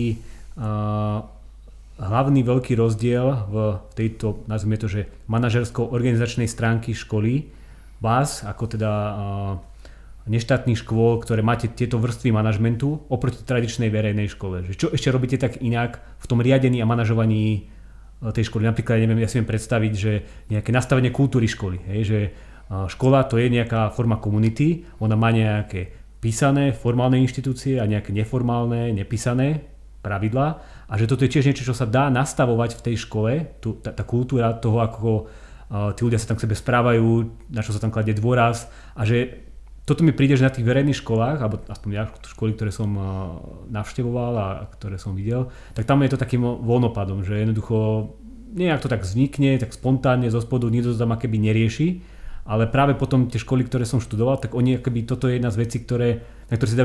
hlavný veľký rozdiel v tejto, nazvime to, že manažersko-organizačnej stránky školy vás, ako teda neštátnych škôl, ktoré máte tieto vrstvy manažmentu oproti tradičnej verejnej škole? Že čo ešte robíte tak inak v tom riadení a manažovaní tej školy? Napríklad, neviem, ja si viem predstaviť, že nejaké nastavenie kultúry školy, hej, že škola to je nejaká forma komunity, ona má nejaké písané, formálne inštitúcie a nejaké neformálne, nepísané pravidlá a že toto je tiež niečo, čo sa dá nastavovať v tej škole, tá kultúra toho, ako tí ľudia sa tam k sebe správajú, na čo sa tam kladie dôraz a že toto mi príde, že na tých verejných školách, alebo aspoň ja školy, ktoré som navštevoval a ktoré som videl, tak tam je to takým voľnopadom, že jednoducho nejak to tak vznikne, tak spontánne zo spodu, nikto to tam akoby nerieši, ale práve potom tie školy, ktoré som študoval, tak oni akoby, toto je jedna z vecí, na ktoré si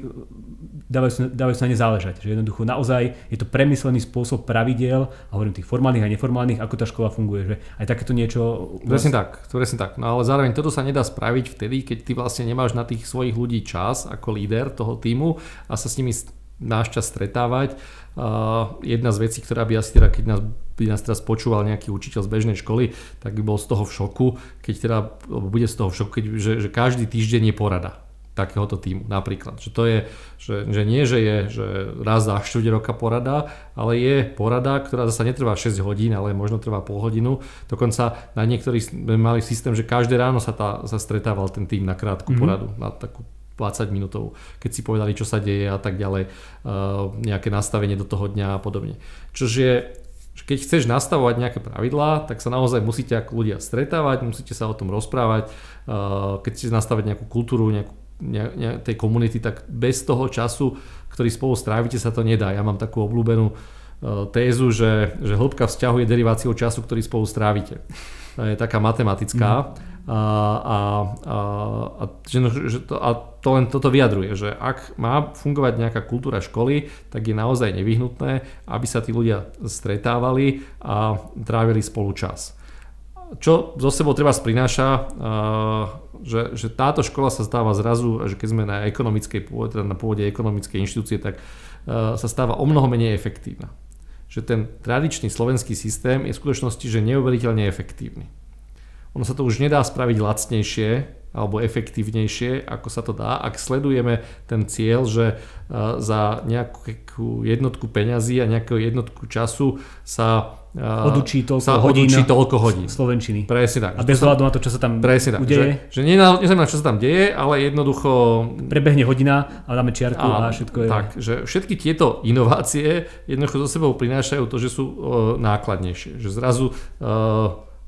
dávajú sa na ne záležať. Že jednoducho naozaj je to premyslený spôsob pravidiel, a hovorím tých formálnych a neformálnych, ako tá škola funguje. Že aj takéto niečo... Presne tak. No ale zároveň toto sa nedá spraviť vtedy, keď ty vlastne nemáš na tých svojich ľudí čas ako líder toho tímu a sa s nimi máš čas stretávať. Jedna z vecí, ktorá by asi teda, keď nás teraz počúval nejaký učiteľ z bežnej školy, tak by bol z toho v šoku, keď teda bude z toho v šoku, že každý týždeň je porada takéhoto týmu napríklad. Že to je, že nie, že je že raz za 4 roka porada, ale je porada, ktorá zasa netrvá 6 hodín, ale možno trvá pol hodinu. Dokonca na niektorých sme mali systém, že každé ráno sa stretával ten tým na krátku poradu, na takú 20 minútov, keď si povedali, čo sa deje a tak ďalej, nejaké nastavenie do toho dňa a podobne. Čože keď chceš nastavovať nejaké pravidlá, tak sa naozaj musíte ako ľudia stretávať, musíte sa o tom rozprávať. Keď chcete nastaviť nejakú kultúru, tej komunity, tak bez toho času, ktorý spolu strávite, sa to nedá. Ja mám takú obľúbenú tézu, že hĺbka vzťahu je deriváciou času, ktorý spolu strávite. To je taká matematická to len toto vyjadruje, že ak má fungovať nejaká kultúra školy, tak je naozaj nevyhnutné, aby sa tí ľudia stretávali a trávili spolu čas. Čo zo sebou treba prináša, že táto škola sa stáva zrazu, že keď sme na ekonomickej pôde, teda na pôde ekonomickej inštitúcie, tak sa stáva o mnoho menej efektívna. Že ten tradičný slovenský systém je v skutočnosti že neuveriteľne efektívny. Ono sa to už nedá spraviť lacnejšie alebo efektívnejšie, ako sa to dá, ak sledujeme ten cieľ, že za nejakú jednotku peňazí a nejakú jednotku času sa odúči toľko hodín slovenčiny. Presne tak. A bez hľadu na to, čo sa tam udeje. Že neznamená, čo sa tam deje, ale jednoducho... Prebehne hodina a dáme čiarku a všetko je... Tak, že všetky tieto inovácie jednoducho so sebou prinášajú to, že sú nákladnejšie. Že zrazu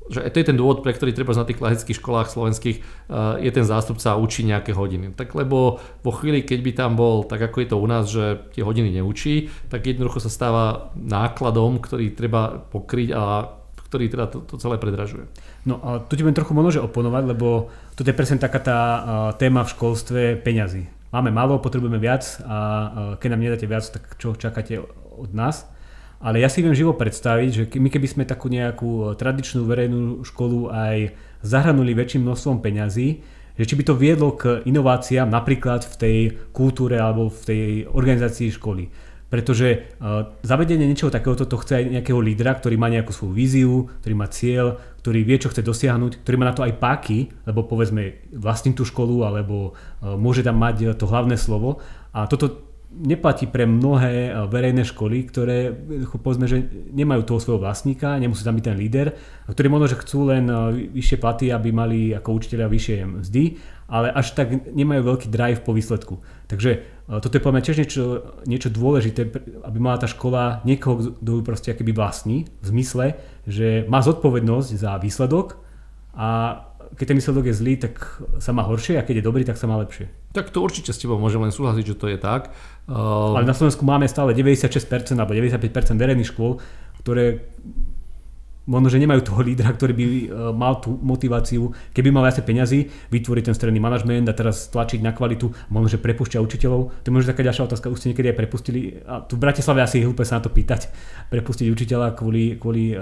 že to je ten dôvod, pre ktorý treba na tých klasických školách slovenských je ten zástupca a učí nejaké hodiny. Tak lebo vo chvíli, keď by tam bol, tak ako je to u nás, že tie hodiny neučí, tak jednoducho sa stáva nákladom, ktorý treba pokryť a ktorý teda to celé predražuje. No a tu ti budem trochu možno oponovať, lebo to je presne taká tá téma v školstve peňazí. Máme málo, potrebujeme viac a keď nám nedáte viac, tak čo čakáte od nás? Ale ja si viem živo predstaviť, že my keby sme takú nejakú tradičnú verejnú školu aj zahrnuli väčším množstvom peňazí, že či by to viedlo k inováciám napríklad v tej kultúre alebo v tej organizácii školy. Pretože zavedenie niečoho takéhoto to chce aj nejakého lídra, ktorý má nejakú svoju víziu, ktorý má cieľ, ktorý vie, čo chce dosiahnuť, ktorý má na to aj páky, lebo povedzme vlastní tú školu alebo môže tam mať to hlavné slovo. A toto neplatí pre mnohé verejné školy, ktoré povedzme, že nemajú toho svojho vlastníka, nemusí tam byť ten líder, ktorí možno, že chcú len vyššie platy, aby mali ako učiteľia vyššie mzdy, ale až tak nemajú veľký drive po výsledku. Takže toto je podľa mňa tiež niečo dôležité, aby mala tá škola niekoho, kto ju proste akoby vlastní, v zmysle, že má zodpovednosť za výsledok a keď ten výsledok je zlý, tak sa má horšie a keď je dobrý, tak sa má lepšie. Tak to určite s tebou môžem len súhlasiť, že to je tak. Ale na Slovensku máme stále 96% alebo 95% verejných škôl, ktoré možno, že nemajú toho lídra, ktorý by mal tú motiváciu, keby mal viacej peňazí, vytvoriť ten stredný manažment a teraz tlačiť na kvalitu, možno, že prepúšťa učiteľov. To je možno taká ďalšia otázka, už ste niekedy aj prepustili, a tu v Bratislave asi je hlúpe sa na to pýtať, prepustiť učiteľa kvôli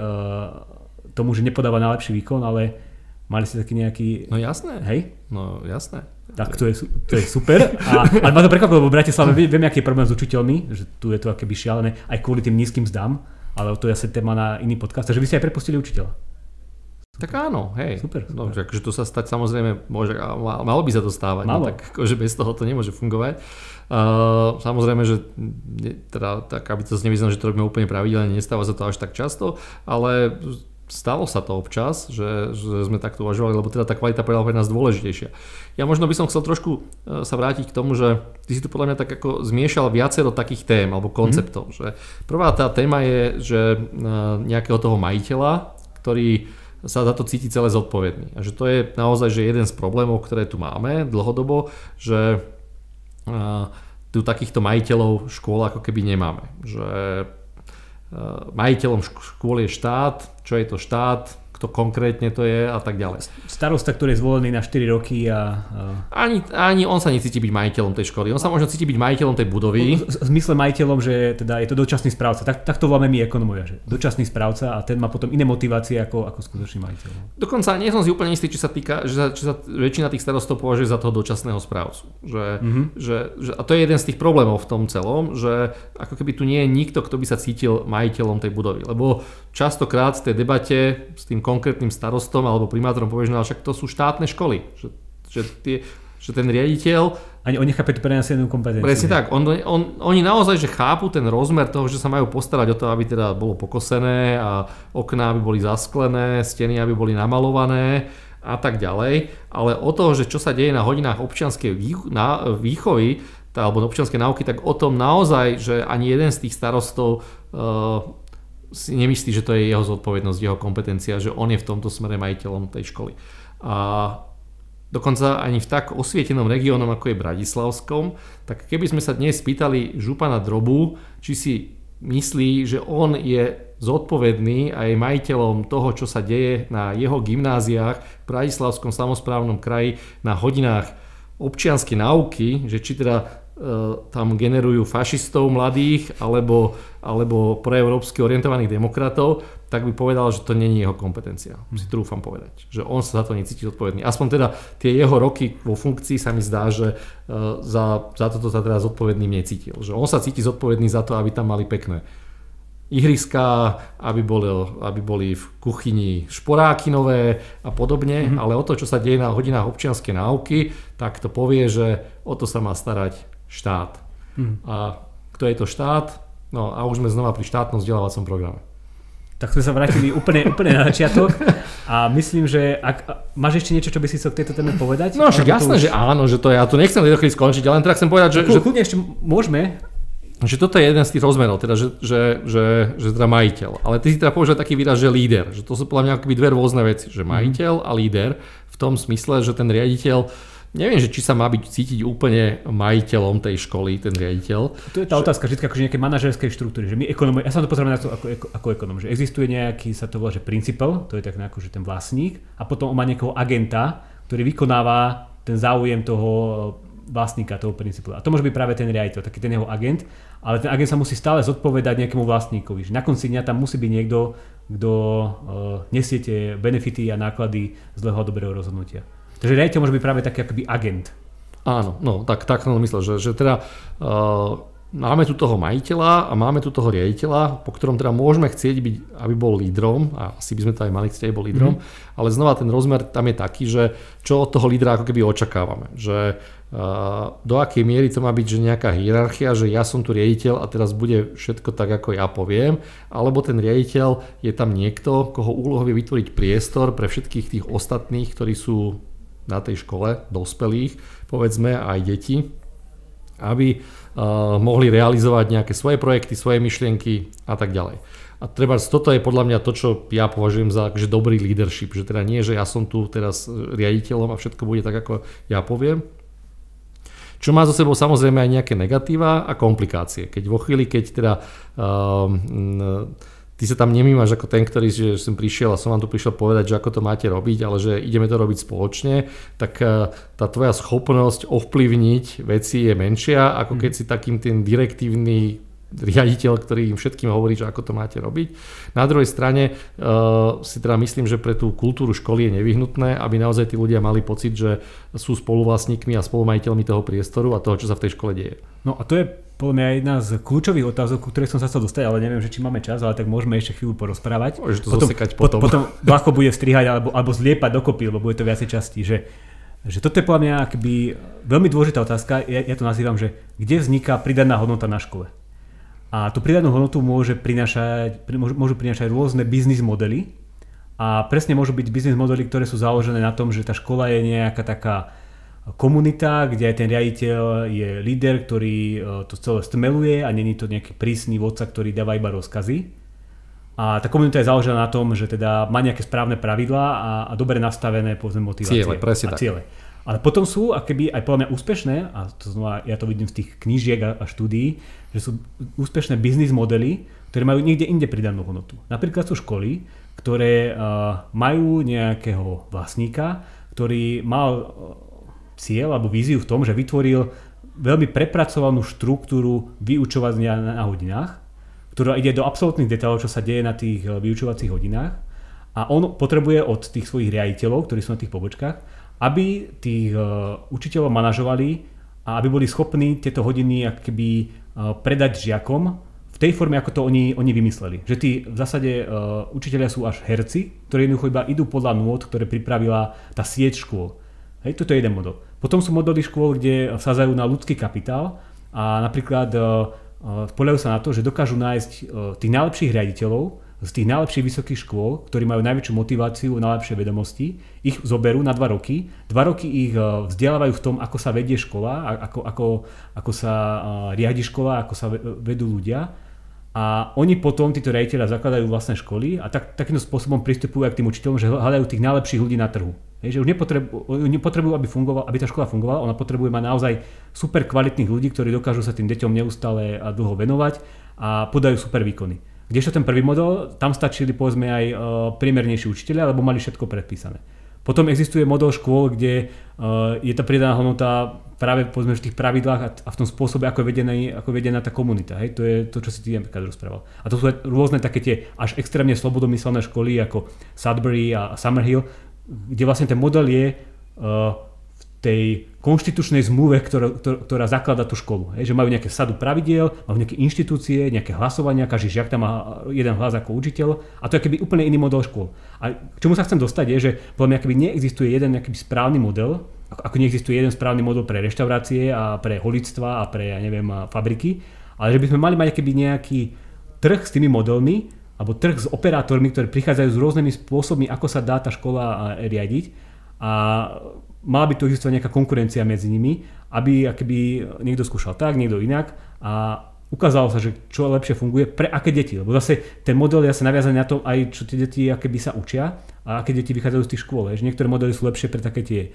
tomu, že nepodáva najlepší výkon, ale mali ste taký nejaký... No jasné. Hej? No jasné. Tak to je super. Ale ma to prekvapilo, lebo v Bratislave viem, aký je problém s učiteľmi, že tu je to akéby šialené, aj kvôli tým nízkym mzdám, ale to je asi téma na iný podcast, takže by ste aj prepustili učiteľa. Tak áno, hej. Super. No, že to sa stať samozrejme môže, malo by sa to stávať, no, tak akože bez toho to nemôže fungovať. Samozrejme, že teda, tak aby to nevyznalo, že to robíme úplne pravidelne, nestáva sa to až tak často, ale stalo sa to občas, že sme takto uvažovali, lebo teda tá kvalita pre nás dôležitejšia. Ja možno by som chcel trošku sa vrátiť k tomu, že ty si tu podľa mňa tak ako zmiešal viacero takých tém alebo konceptov. Že prvá tá téma je, že nejakého toho majiteľa, ktorý sa za to cíti celé zodpovedný. A že to je naozaj že jeden z problémov, ktoré tu máme dlhodobo, že tu takýchto majiteľov škôl ako keby nemáme. Že majiteľom škôl je štát, čo je to štát, kto konkrétne to je a tak ďalej. Starosta, ktorý je zvolený na 4 roky a... Ani on sa necíti byť majiteľom tej školy, on sa možno cíti byť majiteľom tej budovy. V zmysle majiteľom, že teda je to dočasný správca, tak to voláme my ekonomovia, že dočasný správca a ten má potom iné motivácie ako skutočný majiteľ. Dokonca nie som si úplne istý, či sa väčšina tých starostov považuje za toho dočasného správcu. A to je jeden z tých problémov v tom celom, že ako keby tu nie je nikto, kto by sa cítil majiteľom tej budovy, lebo častokrát v tej debate s tým konkrétnym starostom alebo primátorom povieš, no však to sú štátne školy, že ten riaditeľ... Ani oni nechápe tú prenesenú kompetenciu. Presne tak, oni naozaj že chápu ten rozmer toho, že sa majú postarať o to, aby teda bolo pokosené a okná aby boli zasklené, steny aby boli namalované a tak ďalej, ale o toho, že čo sa deje na hodinách občianskej výchovy alebo občianskej náuky, tak o tom naozaj, že ani jeden z tých starostov si nemyslí, že to je jeho zodpovednosť, jeho kompetencia, že on je v tomto smere majiteľom tej školy. A dokonca ani v tak osvietenom regiónom, ako je Bratislavskom, tak keby sme sa dnes spýtali župana Drobu, či si myslí, že on je zodpovedný a je majiteľom toho, čo sa deje na jeho gymnáziách v Bratislavskom samosprávnom kraji na hodinách občianskej náuky, že či teda tam generujú fašistov mladých alebo proeurópsky orientovaných demokratov, tak by povedal, že to nie je jeho kompetencia. Si trúfam povedať. Že on sa za to necíti zodpovedný. Aspoň teda tie jeho roky vo funkcii sa mi zdá, že za toto sa teda zodpovedným necítil. Že on sa cíti zodpovedný za to, aby tam mali pekné ihriská, aby boli v kuchyni šporáky nové a podobne, ale o to, čo sa deje na hodinách občianskej náuky, tak to povie, že o to sa má starať štát. A kto je to štát? No a už sme znova pri štátnom vzdelávacom programe. Tak sme sa vrátili úplne na začiatok a myslím, že máš ešte niečo, čo by si chcel k tejto téme povedať? No však jasné, že áno, že to ja tu nechcem tejto chvíli skončiť, ale len teda chcem povedať, že... Kľudne ešte môžeme, Že toto je jeden z tých rozmerov, teda, že teda majiteľ. Ale ty si teda použil taký výraz, že líder. Že to sú podľa mňa akoby dve rôzne veci. Že majiteľ a líder v tom smysle, že ten riaditeľ, neviem, že či sa má byť cítiť úplne majiteľom tej školy, ten riaditeľ. To je tá otázka vždy akože nejaké manažerskej štruktúry. Že my ekonomi, ja sa to pozerám na to ako ekonom, že existuje nejaký, sa to volá, že principal, to je tak ako, že ten vlastník, a potom on má nejakého agenta, ktorý vykonáva ten záujem toho vlastníka, toho princípu. A to môže byť práve ten riaditeľ, taký ten jeho agent, ale ten agent sa musí stále zodpovedať nejakému vlastníkovi. Že na konci dňa tam musí byť niekto, kto nesie tie benefity a náklady zlého a dobrého rozhodnutia. Takže riaditeľ môže byť práve taký akoby agent. Áno, no tak som myslel, že teda máme tu toho majiteľa a máme tu toho riaditeľa, po ktorom teda môžeme chcieť byť, aby bol lídrom, a asi by sme to aj mali chcieť, aby bol lídrom, ale znova ten rozmer tam je taký, že čo od toho lídra ako keby očakávame, že do akej miery to má byť, že nejaká hierarchia, že ja som tu riaditeľ a teraz bude všetko tak, ako ja poviem, alebo ten riaditeľ je tam niekto, koho úlohou je vytvoriť priestor pre všetkých tých ostatných, ktorí sú na tej škole, dospelých, povedzme aj deti, aby mohli realizovať nejaké svoje projekty, svoje myšlienky a tak ďalej. A treba, toto je podľa mňa to, čo ja považujem za že dobrý leadership, že teda nie, že ja som tu teraz riaditeľom a všetko bude tak, ako ja poviem. Čo má zo sebou samozrejme aj nejaké negatíva a komplikácie. Keď vo chvíli, keď teda ty sa tam nemýmaš ako ten, ktorý že som prišiel a som vám tu prišiel povedať, že ako to máte robiť, ale že ideme to robiť spoločne, tak tá tvoja schopnosť ovplyvniť veci je menšia, ako keď si takým ten direktívny riaditeľ, ktorý im všetkým hovorí, že ako to máte robiť. Na druhej strane si teda myslím, že pre tú kultúru školy je nevyhnutné, aby naozaj tí ľudia mali pocit, že sú spoluvlastníkmi a spolumajiteľmi toho priestoru a toho, čo sa v tej škole deje. No a to je podľa mňa jedna z kľúčových otázok, ku ktorej som sa chcel dostať, ale neviem, že či máme čas, ale tak môžeme ešte chvíľu porozprávať. Môžeš to zasekať potom. Potom ľahko bude strihať alebo zliepať dokopy, lebo bude to viacej častí. Že toto je podľa mňa akoby veľmi dôležitá otázka. Ja to nazývam, že kde vzniká pridaná hodnota na škole. A tú pridanú hodnotu môžu prinášať rôzne biznis modely. A presne môžu byť biznis modely, ktoré sú založené na tom, že tá škola je nejaká taká komunita, kde aj ten riaditeľ je líder, ktorý to celé stmeluje a není to nejaký prísny vodca, ktorý dáva iba rozkazy. A tá komunita je založená na tom, že teda má nejaké správne pravidlá a dobre nastavené povedzme motivácie a ciele. Ale potom sú akoby aj podľa mňa úspešné, a to znova ja to vidím z tých knížiek a štúdií, že sú úspešné biznis modely, ktoré majú niekde inde pridanú hodnotu. Napríklad sú školy, ktoré majú nejakého vlastníka, ktorý mal cieľ alebo víziu v tom, že vytvoril veľmi prepracovanú štruktúru vyučovania na hodinách, ktorá ide do absolútnych detailov, čo sa deje na tých vyučovacích hodinách, a on potrebuje od tých svojich riaditeľov, ktorí sú na tých pobočkách, aby tých učiteľov manažovali a aby boli schopní tieto hodiny akoby predať žiakom v tej forme, ako to oni vymysleli. Že tí v zásade učitelia sú až herci, ktorí jednoducho iba idú podľa nôd, ktoré pripravila tá sieť škôl. Hej, toto je jeden model. Potom sú modely škôl, kde vsadzajú na ľudský kapitál a napríklad spoliehajú sa na to, že dokážu nájsť tých najlepších riaditeľov z tých najlepších vysokých škôl, ktorí majú najväčšiu motiváciu, najlepšie vedomosti, ich zoberú na 2 roky. 2 roky ich vzdelávajú v tom, ako sa vedie škola, ako sa riadi škola, ako sa vedú ľudia. A oni potom, títo riaditeľia, zakladajú vlastné školy a takýmto spôsobom pristupujú aj k tým učiteľom, že hľadajú tých najlepších ľudí na trhu. Že už nepotrebujú, aby tá škola fungovala, ona potrebuje mať naozaj super kvalitných ľudí, ktorí dokážu sa tým deťom neustále a dlho venovať a podajú super výkony. Kdežto ten prvý model, tam stačili povedzme aj priemernejší učitelia, lebo mali všetko predpísané. Potom existuje model škôl, kde je tá pridaná hodnota práve povedzme v tých pravidlách a v tom spôsobe, ako je vedená tá komunita. Hej? To je to, čo si ty napríklad rozprával. A to sú rôzne také tie až extrémne slobodomyselné školy ako Sudbury a Summerhill, kde vlastne ten model je v tej konštitučnej zmluve, ktorá zaklada tú školu. Hej, že majú nejaké sadu pravidiel, majú nejaké inštitúcie, nejaké hlasovania, každý žiak tam má jeden hlas ako učiteľ a to je keby úplne iný model škôl. A k čomu sa chcem dostať je, že podľa mňa keby neexistuje jeden nejaký správny model, ako neexistuje jeden správny model pre reštaurácie a pre holictva a pre, ja neviem, fabriky, ale že by sme mali mať keby nejaký trh s tými modelmi alebo trh s operátormi, ktorí prichádzajú s rôznymi spôsobmi, ako sa dá tá škola riadiť a mala by tu existovať nejaká konkurencia medzi nimi, aby niekto skúšal tak, niekto inak a ukázalo sa, že čo lepšie funguje pre aké deti. Lebo zase ten model je asi naviazaný na to aj, čo tie deti aké by sa učia a aké deti vychádzajú z tých škôl. Že niektoré modely sú lepšie pre také tie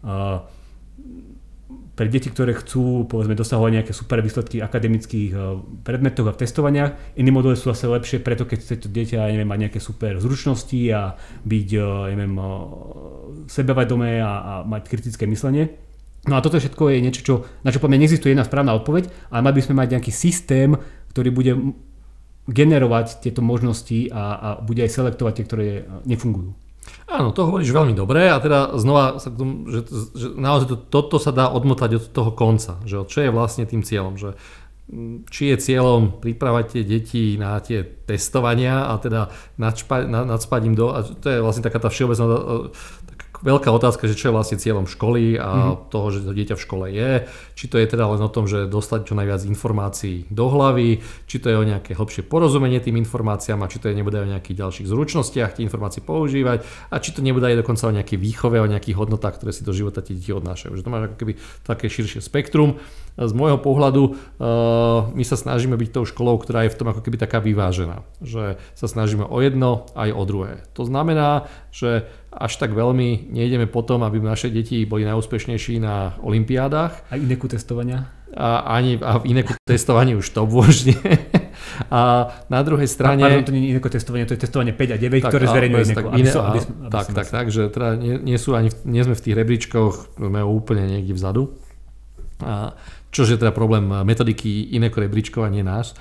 pre deti, ktoré chcú povedzme dosahovať nejaké super výsledky akademických predmetoch a v testovaniach. Iné modely sú zase lepšie preto, keď chce to dieťa mať nejaké super zručnosti a byť sebavedomé a mať kritické myslenie. No a toto všetko je niečo, na čo poviem, neexistuje jedna správna odpoveď, ale mali by sme mať nejaký systém, ktorý bude generovať tieto možnosti a bude aj selektovať tie, ktoré nefungujú. Áno, to hovoríš veľmi dobre a teda znova sa k tomu, že naozaj toto sa dá odmotať od toho konca, že čo je vlastne tým cieľom, že či je cieľom pripravať tie deti na tie testovania a teda nadspať im do, a to je vlastne taká tá všeobecná veľká otázka, že čo je vlastne cieľom školy a toho, že to dieťa v škole je. Či to je teda len o tom, že dostať čo najviac informácií do hlavy, či to je o nejaké hlbšie porozumenie tým informáciám a či to je nebude o nejakých ďalších zručnostiach tie informácie používať a či to nebude aj dokonca o nejakej výchove, o nejakých hodnotách, ktoré si do života tie deti odnášajú. Že to máš ako keby také širšie spektrum. Z môjho pohľadu my sa snažíme byť tou školou, ktorá je v tom ako keby taká vyvážená. Že sa snažíme o jedno aj o druhé. To znamená, že až tak veľmi nejdeme potom, aby naše deti boli najúspešnejší na olympiádach. A inéku testovania? A v inéku testovaní už to už nie. A na druhej strane... Pardon, to nie je inéko testovanie, to je testovanie 5 a 9, tak, ktoré zverejňuje inéku. Takže teda nie sme v tých rebríčkoch, sme úplne niekde vzadu. Čože je teda problém metodiky iného rebríčkovania náš.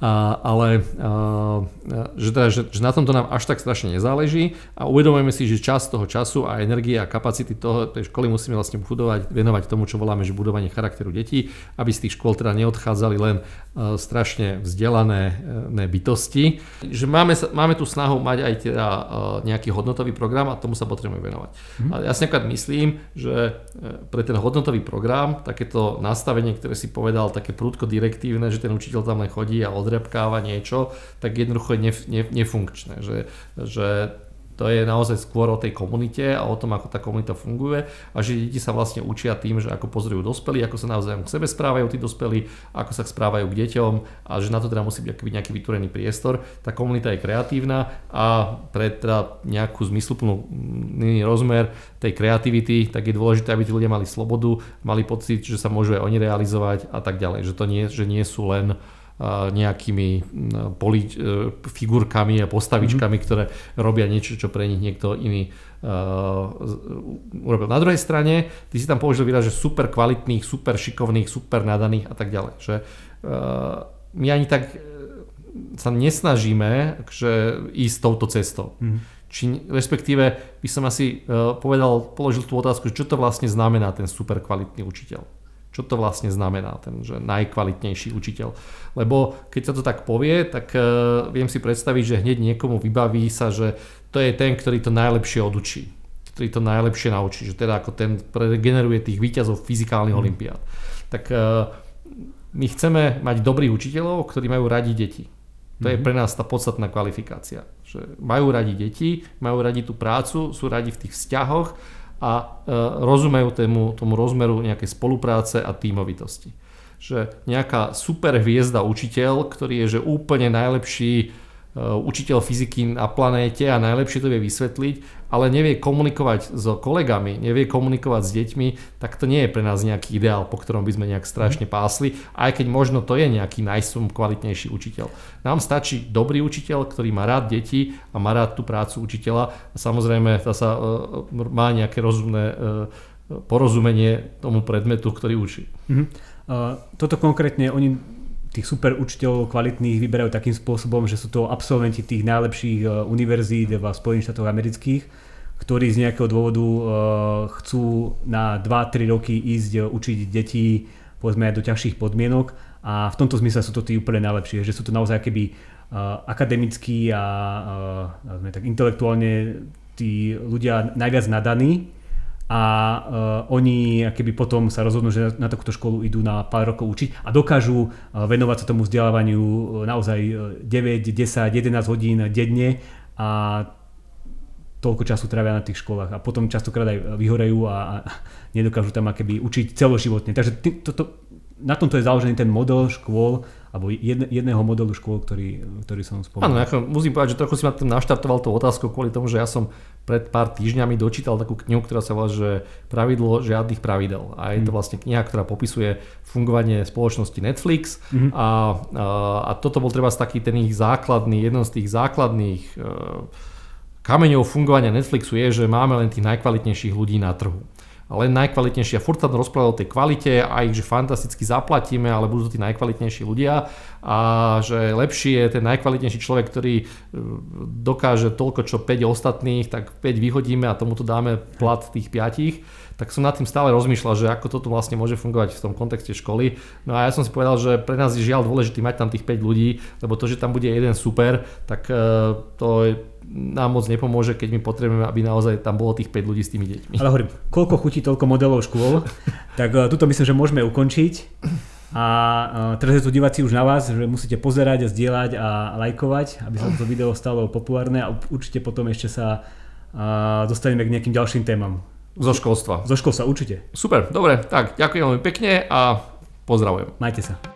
Že na tomto nám až tak strašne nezáleží a uvedomujeme si, že časť toho času a energie a kapacity tej školy musíme vlastne venovať tomu, čo voláme, že budovanie charakteru detí, aby z tých škôl teda neodchádzali len strašne vzdelané bytosti. Že máme tu snahu mať aj teda nejaký hodnotový program a tomu sa potrebujeme venovať. Ale ja si napríklad myslím, že pre ten hodnotový program takéto nastavenie, ktoré si povedal, také prudko direktívne, že ten učiteľ tam len chodí a odrepkáva niečo, tak jednoducho je nefunkčné. Že to je naozaj skôr o tej komunite a o tom, ako tá komunita funguje a že deti sa vlastne učia tým, že ako pozorujú dospelí, ako sa navzájom k sebe správajú tí dospelí, ako sa správajú k deťom a že na to teda musí byť nejaký vytvorený priestor. Tá komunita je kreatívna a pre teda nejakú zmysluplnú rozmer tej kreativity, tak je dôležité, aby tí ľudia mali slobodu, mali pocit, že sa môžu aj oni realizovať a tak ďalej. Že nie sú len nejakými figurkami a postavičkami, ktoré robia niečo, čo pre nich niekto iný urobil. Na druhej strane, ty si tam použil výraz, že super kvalitných, super šikovných, super nadaných a tak ďalej. Že my ani tak sa nesnažíme ísť touto cestou. Či respektíve by som asi položil tú otázku, čo to vlastne znamená ten super kvalitný učiteľ. Čo to vlastne znamená, ten že najkvalitnejší učiteľ. Lebo keď sa to tak povie, tak viem si predstaviť, že hneď niekomu vybaví sa, že to je ten, ktorý to najlepšie odučí. Ktorý to najlepšie naučí. Že teda ako ten generuje tých víťazov fyzikálnych olympiád. Tak my chceme mať dobrých učiteľov, ktorí majú radi deti. To je pre nás tá podstatná kvalifikácia. Že majú radi deti, majú radi tú prácu, sú radi v tých vzťahoch, a rozumejú tomu rozmeru nejakej spolupráce a tímovitosti. Že nejaká super hviezda učiteľ, ktorý je že úplne najlepší učiteľ fyziky na planéte a najlepšie to vie vysvetliť, ale nevie komunikovať s kolegami, nevie komunikovať s deťmi, tak to nie je pre nás nejaký ideál, po ktorom by sme nejak strašne pásli, aj keď možno to je nejaký najkvalitnejší učiteľ. Nám stačí dobrý učiteľ, ktorý má rád deti a má rád tú prácu učiteľa a samozrejme má nejaké rozumné porozumenie tomu predmetu, ktorý učí. Toto konkrétne tých super učiteľov kvalitných vyberajú takým spôsobom, že sú to absolventi tých najlepších univerzít v Spojených štátoch amerických, ktorí z nejakého dôvodu chcú na 2-3 roky ísť učiť deti povedzme aj do ťažších podmienok a v tomto zmysle sú to tí úplne najlepšie, že sú to naozaj keby akademickí a tak intelektuálne tí ľudia najviac nadaní a oni keby potom sa rozhodnú, že na takúto školu idú na pár rokov učiť a dokážu venovať sa tomu vzdelávaniu naozaj 9, 10, 11 hodín denne a toľko času trávia na tých školách a potom častokrát aj vyhorejú a nedokážu tam keby učiť celoživotne. Takže na tomto je založený ten model škôl alebo jedného modelu škôl, ktorý som Áno, spomenul. musím povedať, že trochu si ma tým naštartoval tú otázku kvôli tomu, že ja som pred pár týždňami dočítal takú knihu, ktorá sa volá, že Pravidlo žiadnych pravidel. A je to vlastne kniha, ktorá popisuje fungovanie spoločnosti Netflix a toto bol treba taký ten ich základný, jeden z tých základných kameňov fungovania Netflixu je, že máme len tých najkvalitnejších ľudí na trhu. Ale najkvalitnejší. A furt sa rozprával o tej kvalite a ich, že fantasticky zaplatíme, ale budú to tí najkvalitnejší ľudia a že lepší je ten najkvalitnejší človek, ktorý dokáže toľko, čo 5 ostatných, tak 5 vyhodíme a tomuto dáme plat tých 5. Tak som nad tým stále rozmýšľal, že ako toto vlastne môže fungovať v tom kontexte školy. No a ja som si povedal, že pre nás je žiaľ dôležité mať tam tých 5 ľudí, lebo to, že tam bude jeden super, tak to nám moc nepomôže, keď my potrebujeme, aby naozaj tam bolo tých 5 ľudí s tými deťmi. Ale hovorím, koľko chutí, toľko modelov škôl, tak tuto myslím, že môžeme ukončiť. A teraz je tu diváci už na vás, že musíte pozerať a zdieľať a lajkovať, aby sa toto video stalo populárne a určite potom ešte sa dostaneme k nejakým ďalším témam. Zo školstva. Zo školstva, určite. Super, dobre, tak ďakujem veľmi pekne a pozdravujem. Majte sa.